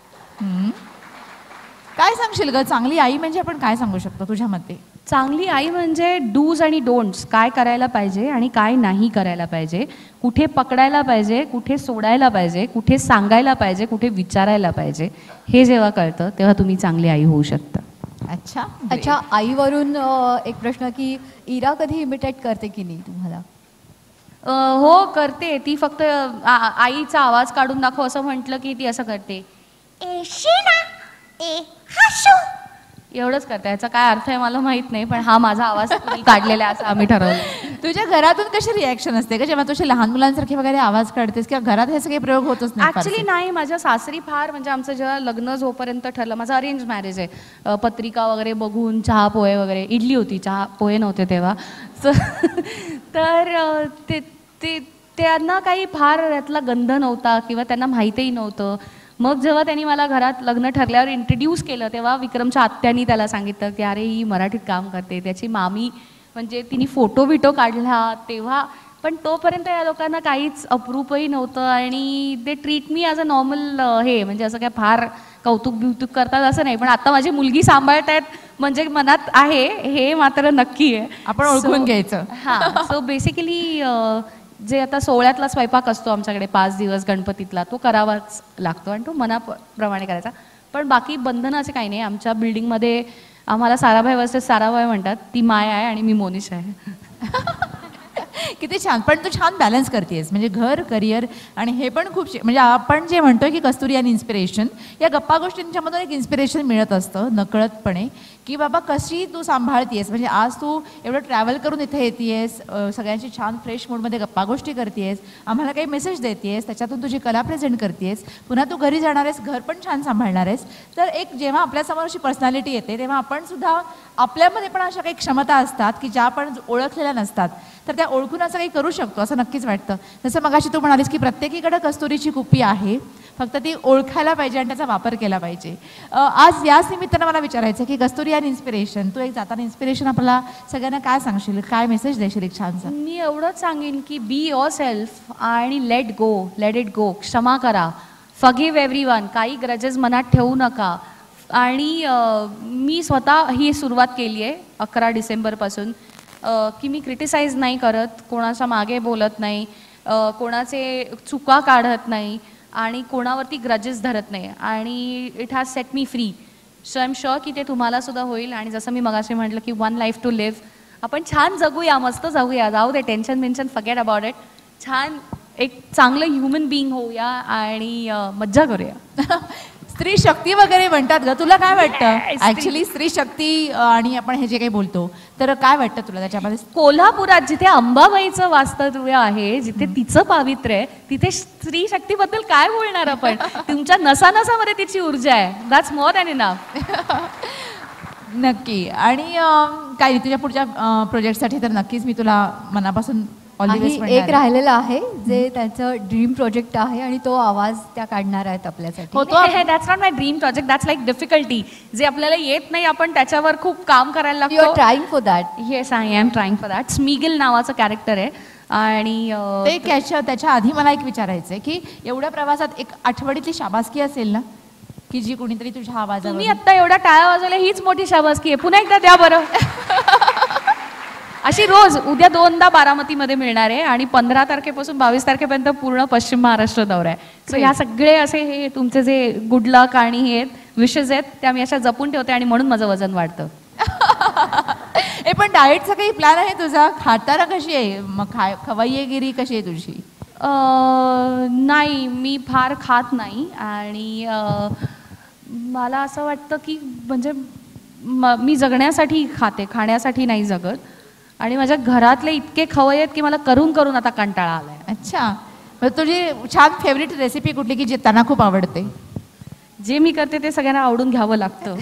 काय सांगशील ग? चांगली आई म्हणजे आपण काय सांगू शकतो तुझ्या मते? चांगली आई म्हणजे डूज आणि डोंट्स, काय करायला पाहिजे आणि काय नाही करायला पाहिजे, कुठे पकडायला पाहिजे, कुठे सोडायला पाहिजे, कुठे सांगायला पाहिजे, कुठे विचारायला पाहिजे, हे जेव्हा कळतं तेव्हा तुम्ही चांगली आई होऊ शकता. अच्छा अच्छा. आईवरून एक प्रश्न की इरा कधी इमिटेट करते की नाही तुम्हाला? हो, करते. ती फक्त आईचा आवाज काढून दाखव असं म्हटलं की ती असं करते, ए शीना, ए हसू. एवढंच करते. याचा काय अर्थ आहे मला माहित नाही, पण हा माझा आवाज काढलेला आहे असं आम्ही ठरवलं. तुझ्या घरातून कशी रिॲक्शन असते का जेव्हा तुझ्या लहान मुलांसारखे वगैरे आवाज काढतेस, किंवा घरात हे सगळे प्रयोग होतच नाही? ऍक्च्युली नाही, माझ्या सासरी फार, म्हणजे आमचं जेव्हा लग्न जोपर्यंत ठरलं, माझं अरेंज मॅरेज आहे, पत्रिका वगैरे बघून चहा पोहे वगैरे, इडली होती, चहा पोहे नव्हते तेव्हा, तर ते त्यांना काही फार यातला गंध नव्हता किंवा त्यांना माहीतही नव्हतं. मग जेव्हा त्यांनी मला घरात लग्न ठरल्यावर इंट्रोड्यूस केलं तेव्हा विक्रमच्या आत्यानी त्याला सांगितलं की अरे ही मराठीत काम करते, त्याची मामी म्हणजे तिने फोटो बिटो काढला तेव्हा, पण तोपर्यंत या लोकांना काहीच अप्रूपही नव्हतं आणि they treat me as a normal हे, म्हणजे असं काय फार कौतुक बिवतुक करतात असं नाही. पण आता माझी मुलगी सांभाळतायत म्हणजे मनात आहे हे मात्र नक्की आहे, आपण ओळखून घ्यायचं. हां. सो बेसिकली जे आता 16ला स्वयंपाक असतो आमच्याकडे 5 दिवस गणपतीतला, तो करावाच लागतो आणि तो मनाप्रमाणे करायचा. पण बाकी बंधनं असे काही नाही. आमच्या बिल्डिंगमध्ये आम्हाला साराभाई वर्सेस साराभाई म्हणतात, ती माय आहे आणि मी मोनिश आहे. किती छान. पण तू छान बॅलन्स करतेस, म्हणजे घर, करिअर आणि हे पण खूप म्हणजे आपण जे म्हणतोय की कस्तुरी आणि इन्स्पिरेशन, या गप्पा गोष्टींच्यामधून एक इन्स्पिरेशन मिळत असतं नकळतपणे, की बाबा कशी तू सांभाळतेस. म्हणजे आज तू एवढं ट्रॅव्हल करून इथे येतेस, सगळ्यांची छान फ्रेश मूडमध्ये गप्पा गोष्टी करतेस, आम्हाला काही मेसेज देतेस, त्याच्यातून तुझी कला प्रेझेंट करतेस, पुन्हा तू घरी जाणार आहेस, घर पण छान सांभाळणार आहेस. तर एक जेव्हा आपल्यासमोर अशी पर्सनॅलिटी येते तेव्हा आपण सुद्धा आपल्यामध्ये पण अशा काही क्षमता असतात की ज्या आपण ओळखलेल्या नसतात, तर त्या ओळखून असं काही करू शकतो असं नक्कीच वाटतं. जसं मगाशी तू म्हणालीस की प्रत्येकीकडे कस्तुरीची कुप्पी आहे, फक्त ती ओळखायला पाहिजे आणि त्याचा वापर केला पाहिजे. आज याच निमित्तानं मला विचारायचं की कस्तुरी आणि इन्स्पिरेशन, तू एक जाताना इन्स्पिरेशन आपल्याला सगळ्यांना काय सांगशील, काय मेसेज देशील एक छानसा? मी एवढंच सांगेन की बी युअर सेल्फ आणि लेट इट गो. क्षमा करा, फॉरगिव्ह एव्हरीवन. काही ग्रजेस मनात ठेवू नका. आणि मी स्वतः ही सुरुवात केली आहे 11 डिसेंबरपासून, की मी क्रिटिसाइज नाही करत, कोणाच्या मागे बोलत नाही, कोणाचे चुका काढत नाही आणि कोणावरती ग्रजेस धरत नाही. आणि it has set me free. So I am sure की ते तुम्हाला सुद्धा होईल. आणि जसं मी मगाशी म्हटलं की 1 लाईफ टू लिव्ह, आपण छान जगूया, मस्त जगूया, जाऊ दे टेन्शन फॉरगेट अबाउट इट. छान एक चांगलं ह्युमन बिईंग होऊया आणि मज्जा करूया. स्त्री शक्ती वगैरे म्हणतात ग, तुला काय वाटतं? ऍक्च्युली स्त्री शक्ती आणि आपण हे जे काही बोलतो, तर काय वाटतं तुला त्याच्यामध्ये? कोल्हापुरात जिथे अंबाबाईचं वास्तव्य आहे, जिथे तिचं पावित्र्य आहे, तिथे स्त्री शक्तीबद्दल काय बोलणार आपण? तुमच्या नसानसामध्ये तिची ऊर्जा आहे. That's more than enough. नक्की. आणि काय नाही, तुझ्या पुढच्या प्रोजेक्टसाठी तर नक्कीच मी तुला मनापासून ऑल द बेस्ट. एक राहिलेलं आहे जे त्यांचं ड्रीम प्रोजेक्ट आहे आणि तो आवाज त्या काढणार आहेत आपल्यासाठी. That's not my dream project, that's like difficulty. जे आपल्याला येत नाही आपण त्याच्यावर खूप काम करायला यू आर लागतो. Trying for that. Yes, I am trying for that. Smeagol नावाचं कॅरेक्टर आहे. आणि त्याच्या आधी मला एक विचारायचं आहे की एवढ्या प्रवासात एक आठवडीतली शाबासकी असेल ना, की जी कोणीतरी तुझ्या आवाजावर. तुम्ही आता एवढा टाळ्या वाजवल्या, हीच मोठी शाबासकी आहे. पुन्हा एकदा द्या बरं. अशी रोज. उद्या 2दा बारामतीमध्ये मिळणार आहे आणि 15 तारखेपासून 22 तारखेपर्यंत पूर्ण पश्चिम महाराष्ट्र दौरा आहे. सो ह्या सगळे असे हे तुमचे जे गुड लक आणि हे विशेष आहेत त्या मी अशा जपून ठेवते आणि म्हणून माझं वजन वाढतं. पण डाएटचा काही प्लॅन आहे तुझा? खाताना कशी आहे मग? खवय्येगिरी कशी आहे तुझी? नाही, मी फार खात नाही. आणि मला असं वाटतं की म्हणजे मी जगण्यासाठी खाते, खाण्यासाठी नाही जगत. आणि माझ्या घरातले इतके खवय्ये आहेत की मला करून करून आता कंटाळा आलाय. अच्छा, मग तुझी छान फेवरेट रेसिपी कुठली की जे त्यांना खूप आवडते? जे मी करते ते सगळ्यांना आवडून घ्यावं लागतं.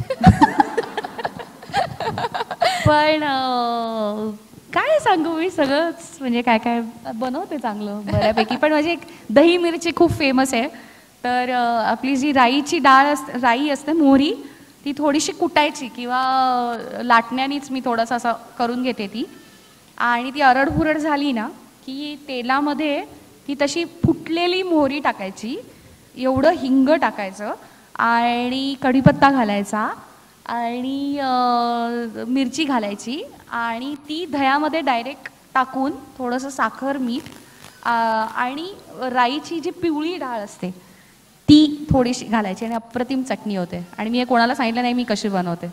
पण काय सांगू मी, सगळंच म्हणजे काय काय बनवते चांगलं बऱ्यापैकी. पण माझी एक दही मिरची खूप फेमस आहे. तर आपली जी राईची डाळ असते, राई असते, मोहरी, ती थोडीशी कुटायची किंवा लाटण्यानीच मी थोडंसं असं करून घेते ती. आणि ती अरडफुरड झाली ना की तेलामध्ये ती तशी फुटलेली मोहरी टाकायची, एवढं हिंग टाकायचं आणि कढीपत्ता घालायचा आणि मिरची घालायची आणि ती दह्यामध्ये डायरेक्ट टाकून थोडंसं साखर, मीठ आणि राईची जी पिवळी डाळ असते ती थोडीशी घालायची आणि अप्रतिम चटणी होते. आणि मी हे कोणाला सांगितलं नाही मी कशी बनवते.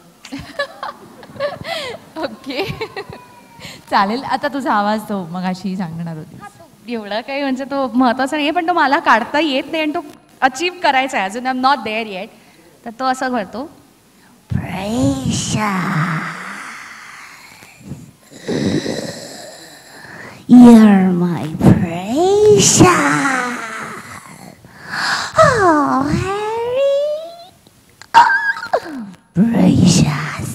ओके, चालेल. आता तुझा आवाज तो मगाशी सांगणार होती. एवढं काही म्हणजे तो महत्त्वाचा नाही, पण तो मला काढता येत नाही आणि तो अचीव करायचा आहे. अजून I am not there yet. तर तो असं करतो. You're my precious. Oh, Harry. Oh, precious.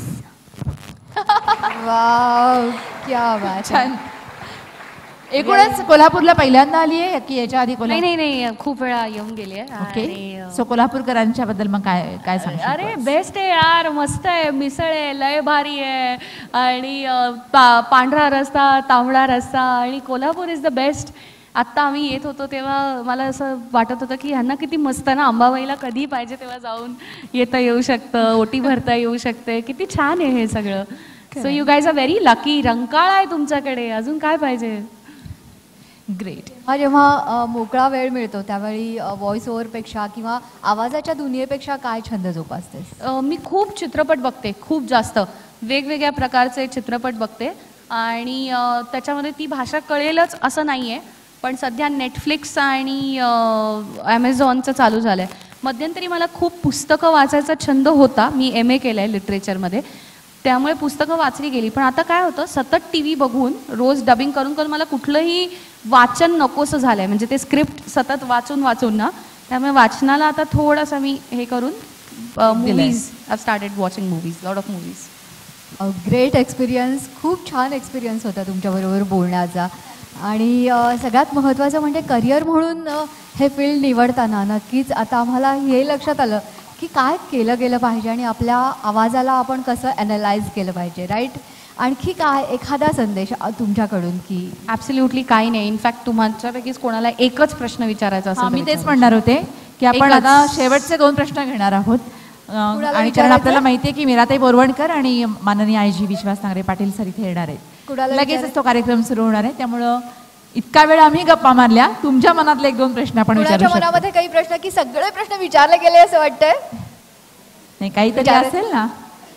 Wow, क्या बात. छान. एकूणच कोल्हापूरला पहिल्यांदा आली आहे की याच्या आधी? नाही नाही, खूप वेळा येऊन गेली आहे. ओके, सो कोल्हापूरकरांच्या बद्दल मग काय काय सांगशील? अरे बेस्ट आहे यार, मस्त आहे, मिसळ आहे, लय भारी आहे. आणि पांढरा रस्ता, तांबडा रस्ता, आणि कोल्हापूर इज द बेस्ट. आत्ता आम्ही येत होतो तेव्हा मला असं वाटत होतं की ह्यांना किती मस्त ना, अंबाबाईला कधी पाहिजे तेव्हा जाऊन येता येऊ शकतं, ओटी भरता येऊ शकते. किती छान आहे हे सगळं. So you guys are very lucky. Rankala आहे तुमच्याकडे, अजून काय पाहिजे? ग्रेट. हा, जेव्हा मोकळा वेळ मिळतो त्यावेळी व्हॉइस ओव्हरपेक्षा किंवा आवाजाच्या दुनियेपेक्षा काय छंद जोपासतेस? मी खूप चित्रपट बघते, खूप जास्त वेगवेगळ्या प्रकारचे चित्रपट बघते. आणि त्याच्यामध्ये ती भाषा कळेलच असं नाही आहे, पण सध्या नेटफ्लिक्स आणि ॲमेझॉनचं चालू झालं आहे. मध्यंतरी मला खूप पुस्तकं वाचायचा छंद होता, मी MA केलं आहे लिटरेचरमध्ये, त्यामुळे पुस्तकं वाचली गेली. पण आता काय होतं, सतत TV बघून रोज डबिंग करून करून मला कुठलंही वाचन नकोसं झालं आहे, म्हणजे ते स्क्रिप्ट सतत वाचून ना, त्यामुळे वाचनाला आता थोडंसं मी हे करून movies I started watching movies, lot of movies. Great experience, खूप छान एक्सपिरियन्स होता तुमच्याबरोबर बोलण्याचा. आणि सगळ्यात महत्त्वाचं म्हणजे करिअर म्हणून हे फील्ड निवडताना नक्कीच आता आम्हाला हे लक्षात आलं की काय केलं गेलं पाहिजे आणि आपल्या आवाजाला आपण कसं ॲनलाइज केलं पाहिजे, राईट. आणखी काय एखादा संदेश तुमच्याकडून? की ॲब्सोल्युटली काही नाही. इनफॅक्ट तुमच्यापैकीच कोणाला एकच प्रश्न विचारायचा असेल मी तेच म्हणणार होते की आपण आता शेवटचे 2 प्रश्न घेणार आहोत. आणि कारण आपल्याला माहिती आहे की मीराताई बोरवणकर आणि माननीय IG विश्वास नांगरे पाटील सर इथे येणार आहेत. लगेचच तो कार्यक्रम सुरू होणार आहे, त्यामुळं इतका वेळ आम्ही गप्पा मारल्या. तुमच्या मनातले 1-2 प्रश्न आपण विचारू शकतो. मनामध्ये काही प्रश्न की सगळे प्रश्न विचारले गेले असं वाटतंय? नाही, काहीतरी असेल ना.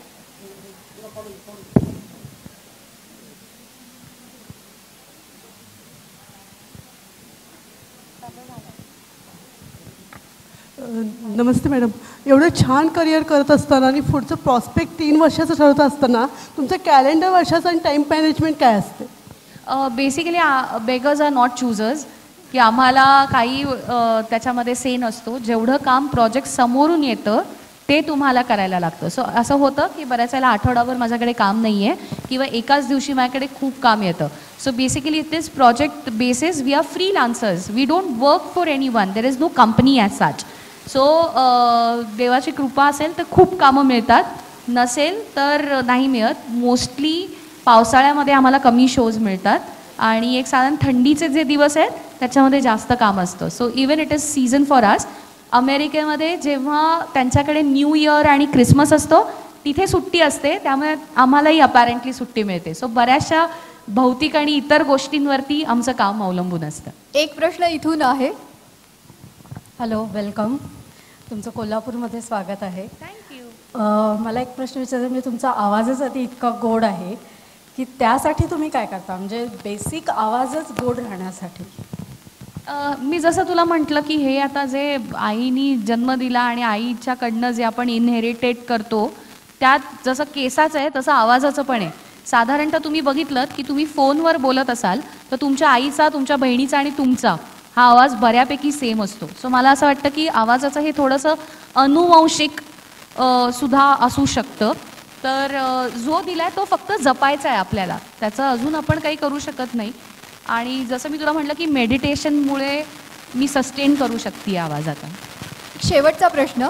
नमस्ते मॅडम. एवढं छान करिअर करत असताना आणि पुढचं प्रॉस्पेक्ट 3 वर्षाचं ठरवत असताना तुमचं कॅलेंडर वर्षाचं आणि टाईम मॅनेजमेंट काय असते? Basically beggars are not choosers, की आम्हाला काही त्याच्यामध्ये से नसतो. जेवढं काम प्रोजेक्ट समोरून येतं ते तुम्हाला करायला लागतं. सो असं होतं की बऱ्याच वेळेला आठवडाभर माझ्याकडे काम नाही आहे किंवा एकाच दिवशी माझ्याकडे खूप काम येतं. So basically it is project basis. We are freelancers, we don't work for anyone, there is no company as such. So देवाची कृपा असेल तर खूप कामं मिळतात, नसेल तर नाही मिळत. मोस्टली पावसाळ्यामध्ये आम्हाला कमी शोज मिळतात आणि एक साधारण थंडीचे जे दिवस आहेत त्याच्यामध्ये जास्त काम असतं. So even it is season for us. अमेरिकेमध्ये जेव्हा त्यांच्याकडे न्यू इयर आणि क्रिसमस असतो तिथे सुट्टी असते, त्यामुळे आम्हालाही अपॅरेंटली सुट्टी मिळते. सो बऱ्याचशा भौतिक आणि इतर गोष्टींवरती आमचं काम अवलंबून असतं. एक प्रश्न इथून आहे. Hello, welcome. तुमचं कोल्हापूरमध्ये स्वागत आहे. थँक्यू. मला एक प्रश्न विचारायचा, म्हणजे तुमचा आवाजच आधी इतका गोड आहे की त्यासाठी तुम्ही काय करता, म्हणजे बेसिक आवाजच गोड राहण्यासाठी? मी जसं तुला म्हटलं की हे आता जे आईनी जन्म दिला आणि आईच्याकडनं जे आपण इनहेरिटेट करतो त्यात जसं केसाचं आहे तसं आवाजाचं पण आहे. साधारणतः तुम्ही बघितलं की तुम्ही फोनवर बोलत असाल तर तुमच्या आईचा, तुमच्या बहिणीचा आणि तुमचा हा आवाज बऱ्यापैकी सेम असतो. सो मला असं वाटतं की आवाजाचं हे थोडंसं अनुवंशिक सुद्धा असू शकतं. तर जो दिलाय तो फक्त जपायचा आहे आपल्याला, त्याचं अजून आपण काही करू शकत नाही. आणि जसं मी तुला म्हटलं की मेडिटेशनमुळे मी सस्टेन करू शकते आवाज. आता शेवटचा प्रश्न.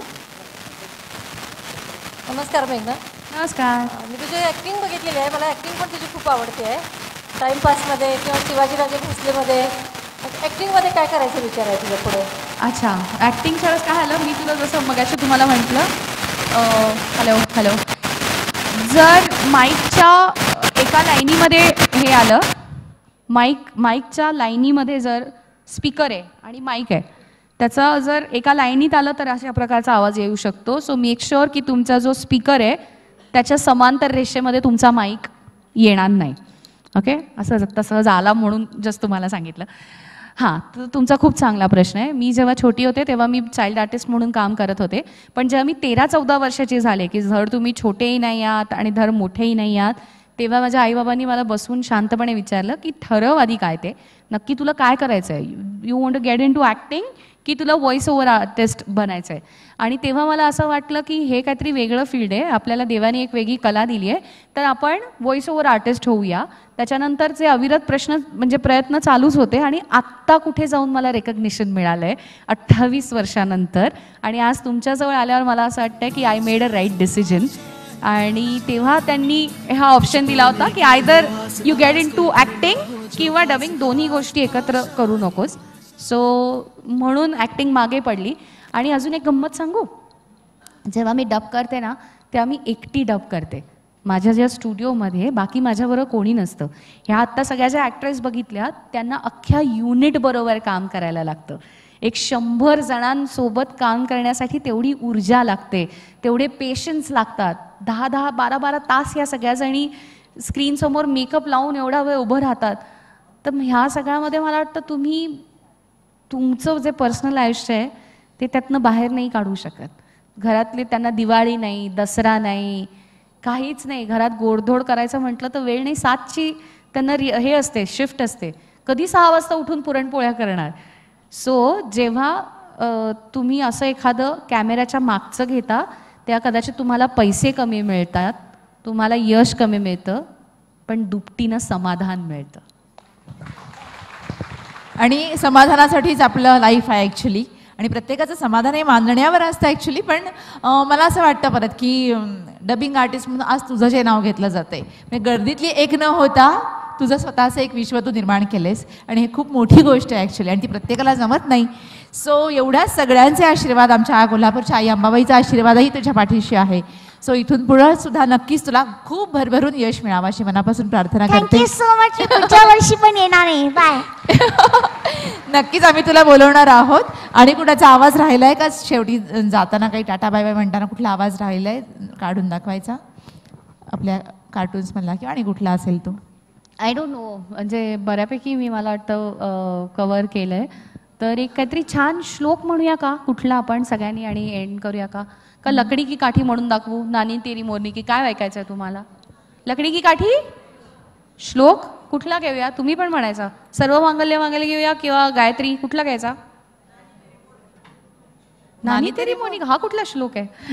नमस्कार मेघना. नमस्कार. मी तुझी ॲक्टिंग बघितलेली आहे, मला ॲक्टिंग पण तुझी खूप आवडते आहे. टाईमपासमध्ये किंवा शिवाजीराजे भोसलेमध्ये ॲक्टिंगमध्ये काय करायचं विचार आहे तुझ्या पुढे? अच्छा, ॲक्टिंगच्या वेळेस काय आलं, मी तुला जसं मगाशी तुम्हाला म्हटलं, हॅलो, जर माईकच्या एका लाईनीमध्ये हे आलं, माईकच्या लाईनीमध्ये जर स्पीकर आहे आणि माईक आहे, त्याचा जर एका लाईनीत आलं तर अशा प्रकारचा आवाज येऊ शकतो. सो मेक शुअर की तुमचा जो स्पीकर आहे त्याच्या समांतर रेषेमध्ये तुमचा माईक येणार नाही. ओके, असं तसं झाला म्हणून जस्ट तुम्हाला सांगितलं. हां, तर तुमचा खूप चांगला प्रश्न आहे. मी जेव्हा छोटी होते तेव्हा मी चाइल्ड आर्टिस्ट म्हणून काम करत होते, पण जेव्हा मी 13-14 वर्षाची झाले की धड तुम्ही छोटेही नाही आहात आणि धड मोठेही नाही आहात, तेव्हा माझ्या आईबाबांनी मला बसून शांतपणे विचारलं की ठरव आधी काय ते नक्की तुला काय करायचं आहे. You want to get into acting की तुला व्हॉइस ओव्हर आर्टिस्ट बनायचं आहे. आणि तेव्हा मला असं वाटलं की हे काहीतरी वेगळं फील्ड आहे, आपल्याला देवाने एक वेगळी कला दिली आहे, तर आपण व्हॉइस ओव्हर आर्टिस्ट होऊया. त्याच्यानंतरचे अविरत प्रयत्न चालूच होते आणि आत्ता कुठे जाऊन मला रेकग्निशन मिळालं आहे 28 वर्षानंतर. आणि आज तुमच्याजवळ आल्यावर मला असं वाटतं की I made a right decision. आणि तेव्हा त्यांनी हा ऑप्शन दिला होता की either you get into acting किंवा डबिंग, दोन्ही गोष्टी एकत्र करू नकोस. सो म्हणून ॲक्टिंग मागे पडली. आणि अजून एक गंमत सांगू, जेव्हा मी डब करते ना तेव्हा मी एकटी डब करते माझ्या ज्या स्टुडिओमध्ये, बाकी माझ्याबरोबर कोणी नसतं. ह्या आत्ता सगळ्या ज्या ॲक्ट्रेस बघितल्या त्यांना अख्ख्या युनिटबरोबर काम करायला लागतं. एक 100 जणांसोबत काम करण्यासाठी तेवढी ऊर्जा लागते, तेवढे पेशन्स लागतात. 10-10, 12-12 तास या सगळ्याजणी स्क्रीनसमोर मेकअप लावून एवढा वेळ उभं राहतात. तर ह्या सगळ्यामध्ये मला वाटतं तुम्ही तुमचं जे पर्सनल आयुष्य आहे ते त्यातनं बाहेर नाही काढू शकत. घरातले त्यांना दिवाळी नाही, दसरा नाही, काहीच नाही. घरात गोडधोड करायचं म्हटलं तर वेळ नाही. 7ची त्यांना हे असते, शिफ्ट असते. कधी 6 वाजता उठून पुरणपोळ्या करणार. सो जेव्हा तुम्ही असं एखादं कॅमेऱ्याच्या मागचं घेता तेव्हा कदाचित तुम्हाला पैसे कमी मिळतात, तुम्हाला यश कमी मिळतं, पण दुपटीनं समाधान मिळतं. आणि समाधानासाठीच आपलं लाईफ आहे ॲक्च्युली. आणि प्रत्येकाचं समाधान हे मानण्यावर असतं ॲक्च्युली. पण मला असं वाटतं परत की डबिंग आर्टिस्ट म्हणून आज तुझं जे नाव घेतलं जातं आहे, म्हणजे गर्दीतली एक न होता तुझं स्वतःचं एक विश्व तू निर्माण केलेस. आणि हे खूप मोठी गोष्ट आहे ॲक्च्युली, आणि ती प्रत्येकाला जमत नाही. सो एवढ्या सगळ्यांचे आशीर्वाद, आमच्या कोल्हापूरच्या आई अंबाबाईचा आशीर्वादही तुझ्या पाठीशी आहे. सो इथून पुढं सुद्धा नक्कीच तुला खूप भरभरून यश मिळावं अशी मनापासून प्रार्थना करते. Thank you so much. पुढच्या वर्षी पण येणार आहे. बाय. नक्कीच आम्ही तुला बोलवणार आहोत. आणि कुणाचा आवाज राहिलाय का शेवटी जाताना, काही टाटा बाय बाय म्हणताना कुठला आवाज राहिलाय काढून दाखवायचा आपल्या कार्टून्स मधला, किंवा आणि कुठला असेल तो? आय डोंट नो, म्हणजे बऱ्यापैकी मी मला वाटतं कव्हर केलं आहे. तर एक काहीतरी छान श्लोक म्हणूया का कुठला आपण सगळ्यांनी, आणि एंड करूया का लकडी की काठी म्हणून दाखवू? नानी तेरी मोरनी की काय ऐकायचं आहे तुम्हाला? लकडी की काठी श्लोक कुठला घेऊया? तुम्ही पण म्हणायचा. सर्व मांगल्य मांगल्य घेऊया किंवा गायत्री, कुठला घ्यायचा? नानी तेरी मोरनी, हा कुठला श्लोक आहे?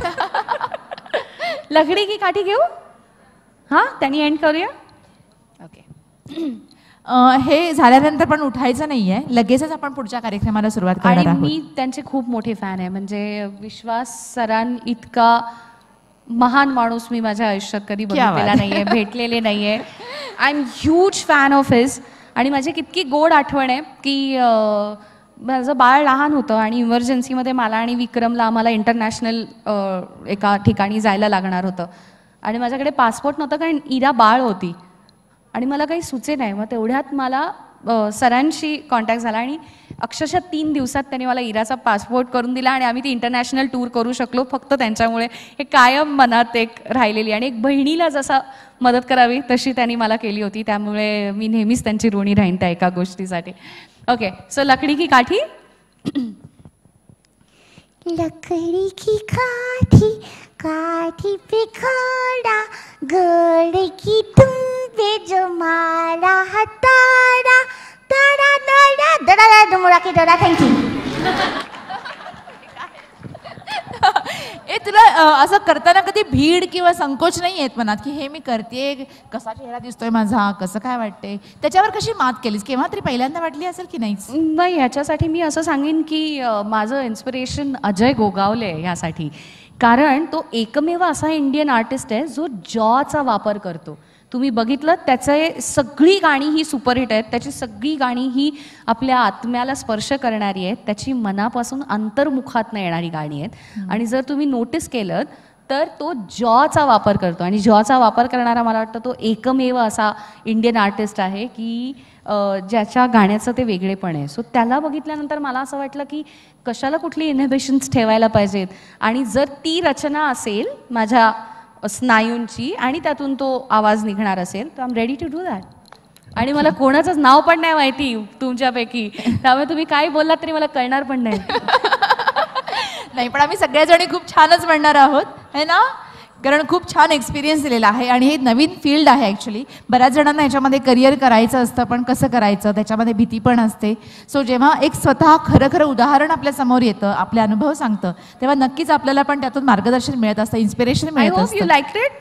लकडी की काठी घेऊ. हां, त्यांनी एंड करूया. ओके. हे झाल्यानंतर पण उठायचं नाहीये, लगेचच आपण पुढच्या कार्यक्रमाला सुरुवात करणार आहोत. मी त्यांचे खूप मोठे फॅन आहे. म्हणजे विश्वास सरां इतका महान माणूस मी माझ्या आयुष्यात कधी बघितलेला नाहीये, भेटलेले नाहीये. I am huge fan of his. आणि माझी कितकी गोड आठवण आहे की माझं बाळ लहान होतं आणि इमर्जन्सीमध्ये मला आणि विक्रमला आम्हाला इंटरनॅशनल एका ठिकाणी जायला लागणार होतं. आणि माझ्याकडे पासपोर्ट नव्हतं कारण इरा बाळ होती आणि मला काही सुचे नाही. मग तेवढ्यात मला सरांशी कॉन्टॅक्ट झाला आणि अक्षरशः 3 दिवसात त्यांनी मला इराचा पासपोर्ट करून दिला आणि आम्ही ती इंटरनॅशनल टूर करू शकलो फक्त त्यांच्यामुळे. हे कायम मनात एक राहिलेली, आणि एक बहिणीला जसा मदत करावी तशी त्यांनी मला केली होती. त्यामुळे मी नेहमीच त्यांची ऋणी राहीन त्या एका गोष्टीसाठी. ओके, सो लकडी की काठी. लकड़ी की काठी काठी पे खड़ा, गड़ की तुम पे जो मारा हतारा, तारा तारा दड़ा डुमुरा के डरा. थँक्यू. ए तुला असं करताना कधी भीड किंवा संकोच नाही येत मनात की हे मी करते, कसा चेहरा दिसतोय माझा, कसं काय वाटते? त्याच्यावर कशी मात केलीस? केव्हा तरी पहिल्यांदा वाटली असेल की नाहीच? नाही, ह्याच्यासाठी मी असं सांगेन की माझं इन्स्पिरेशन अजय गोगावले ह्यासाठी. कारण तो एकमेव असा इंडियन आर्टिस्ट आहे जो जॉचा वापर करतो. तुम्ही बघितलं त्याचे सगळी गाणी ही सुपरहिट आहेत. त्याची सगळी गाणी ही आपल्या आत्म्याला स्पर्श करणारी आहेत. त्याची मनापासून अंतर्मुखातनं येणारी गाणी आहेत. आणि जर तुम्ही नोटीस केलं तर तो जॉचा वापर करतो. आणि जॉचा वापर करणारा मला वाटतं तो एकमेव असा इंडियन आर्टिस्ट आहे की ज्याच्या गाण्याचं ते वेगळेपण आहे. सो त्याला बघितल्यानंतर मला असं वाटलं की कशाला कुठली इनहिबिशन्स ठेवायला पाहिजेत. आणि जर ती रचना असेल माझ्या स्नायूंची आणि त्यातून तो आवाज निघणार असेल तर I am ready to do that. आणि मला कोणाचंच नाव पण नाही माहिती तुमच्यापैकी, त्यामुळे तुम्ही काय बोललात तरी मला कळणार पण नाही. नाही, पण आम्ही सगळ्याजणी खूप छानच म्हणणार आहोत है ना, कारण खूप छान एक्सपिरियन्स दिलेला आहे. आणि हे नवीन फील्ड आहे ॲक्च्युली. बऱ्याच जणांना ह्याच्यामध्ये करिअर करायचं असतं, पण कसं करायचं त्याच्यामध्ये भीती पण असते. सो जेव्हा एक स्वतः खरं खरं उदाहरण आपल्या समोर येतं, आपले अनुभव सांगतं, तेव्हा नक्कीच आपल्याला पण त्यातून मार्गदर्शन मिळत असतं, इन्स्पिरेशन मिळत असतं. You like it?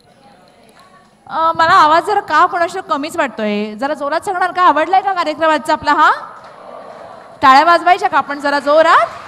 मला आवाज जरा का कोणाशी कमीच वाटतोय, जरा जोरात सांगणार का? आवडलाय का कार्यक्रमाचा आपला? हा, टाळ्या वाजवायच्या का आपण जरा जोरात?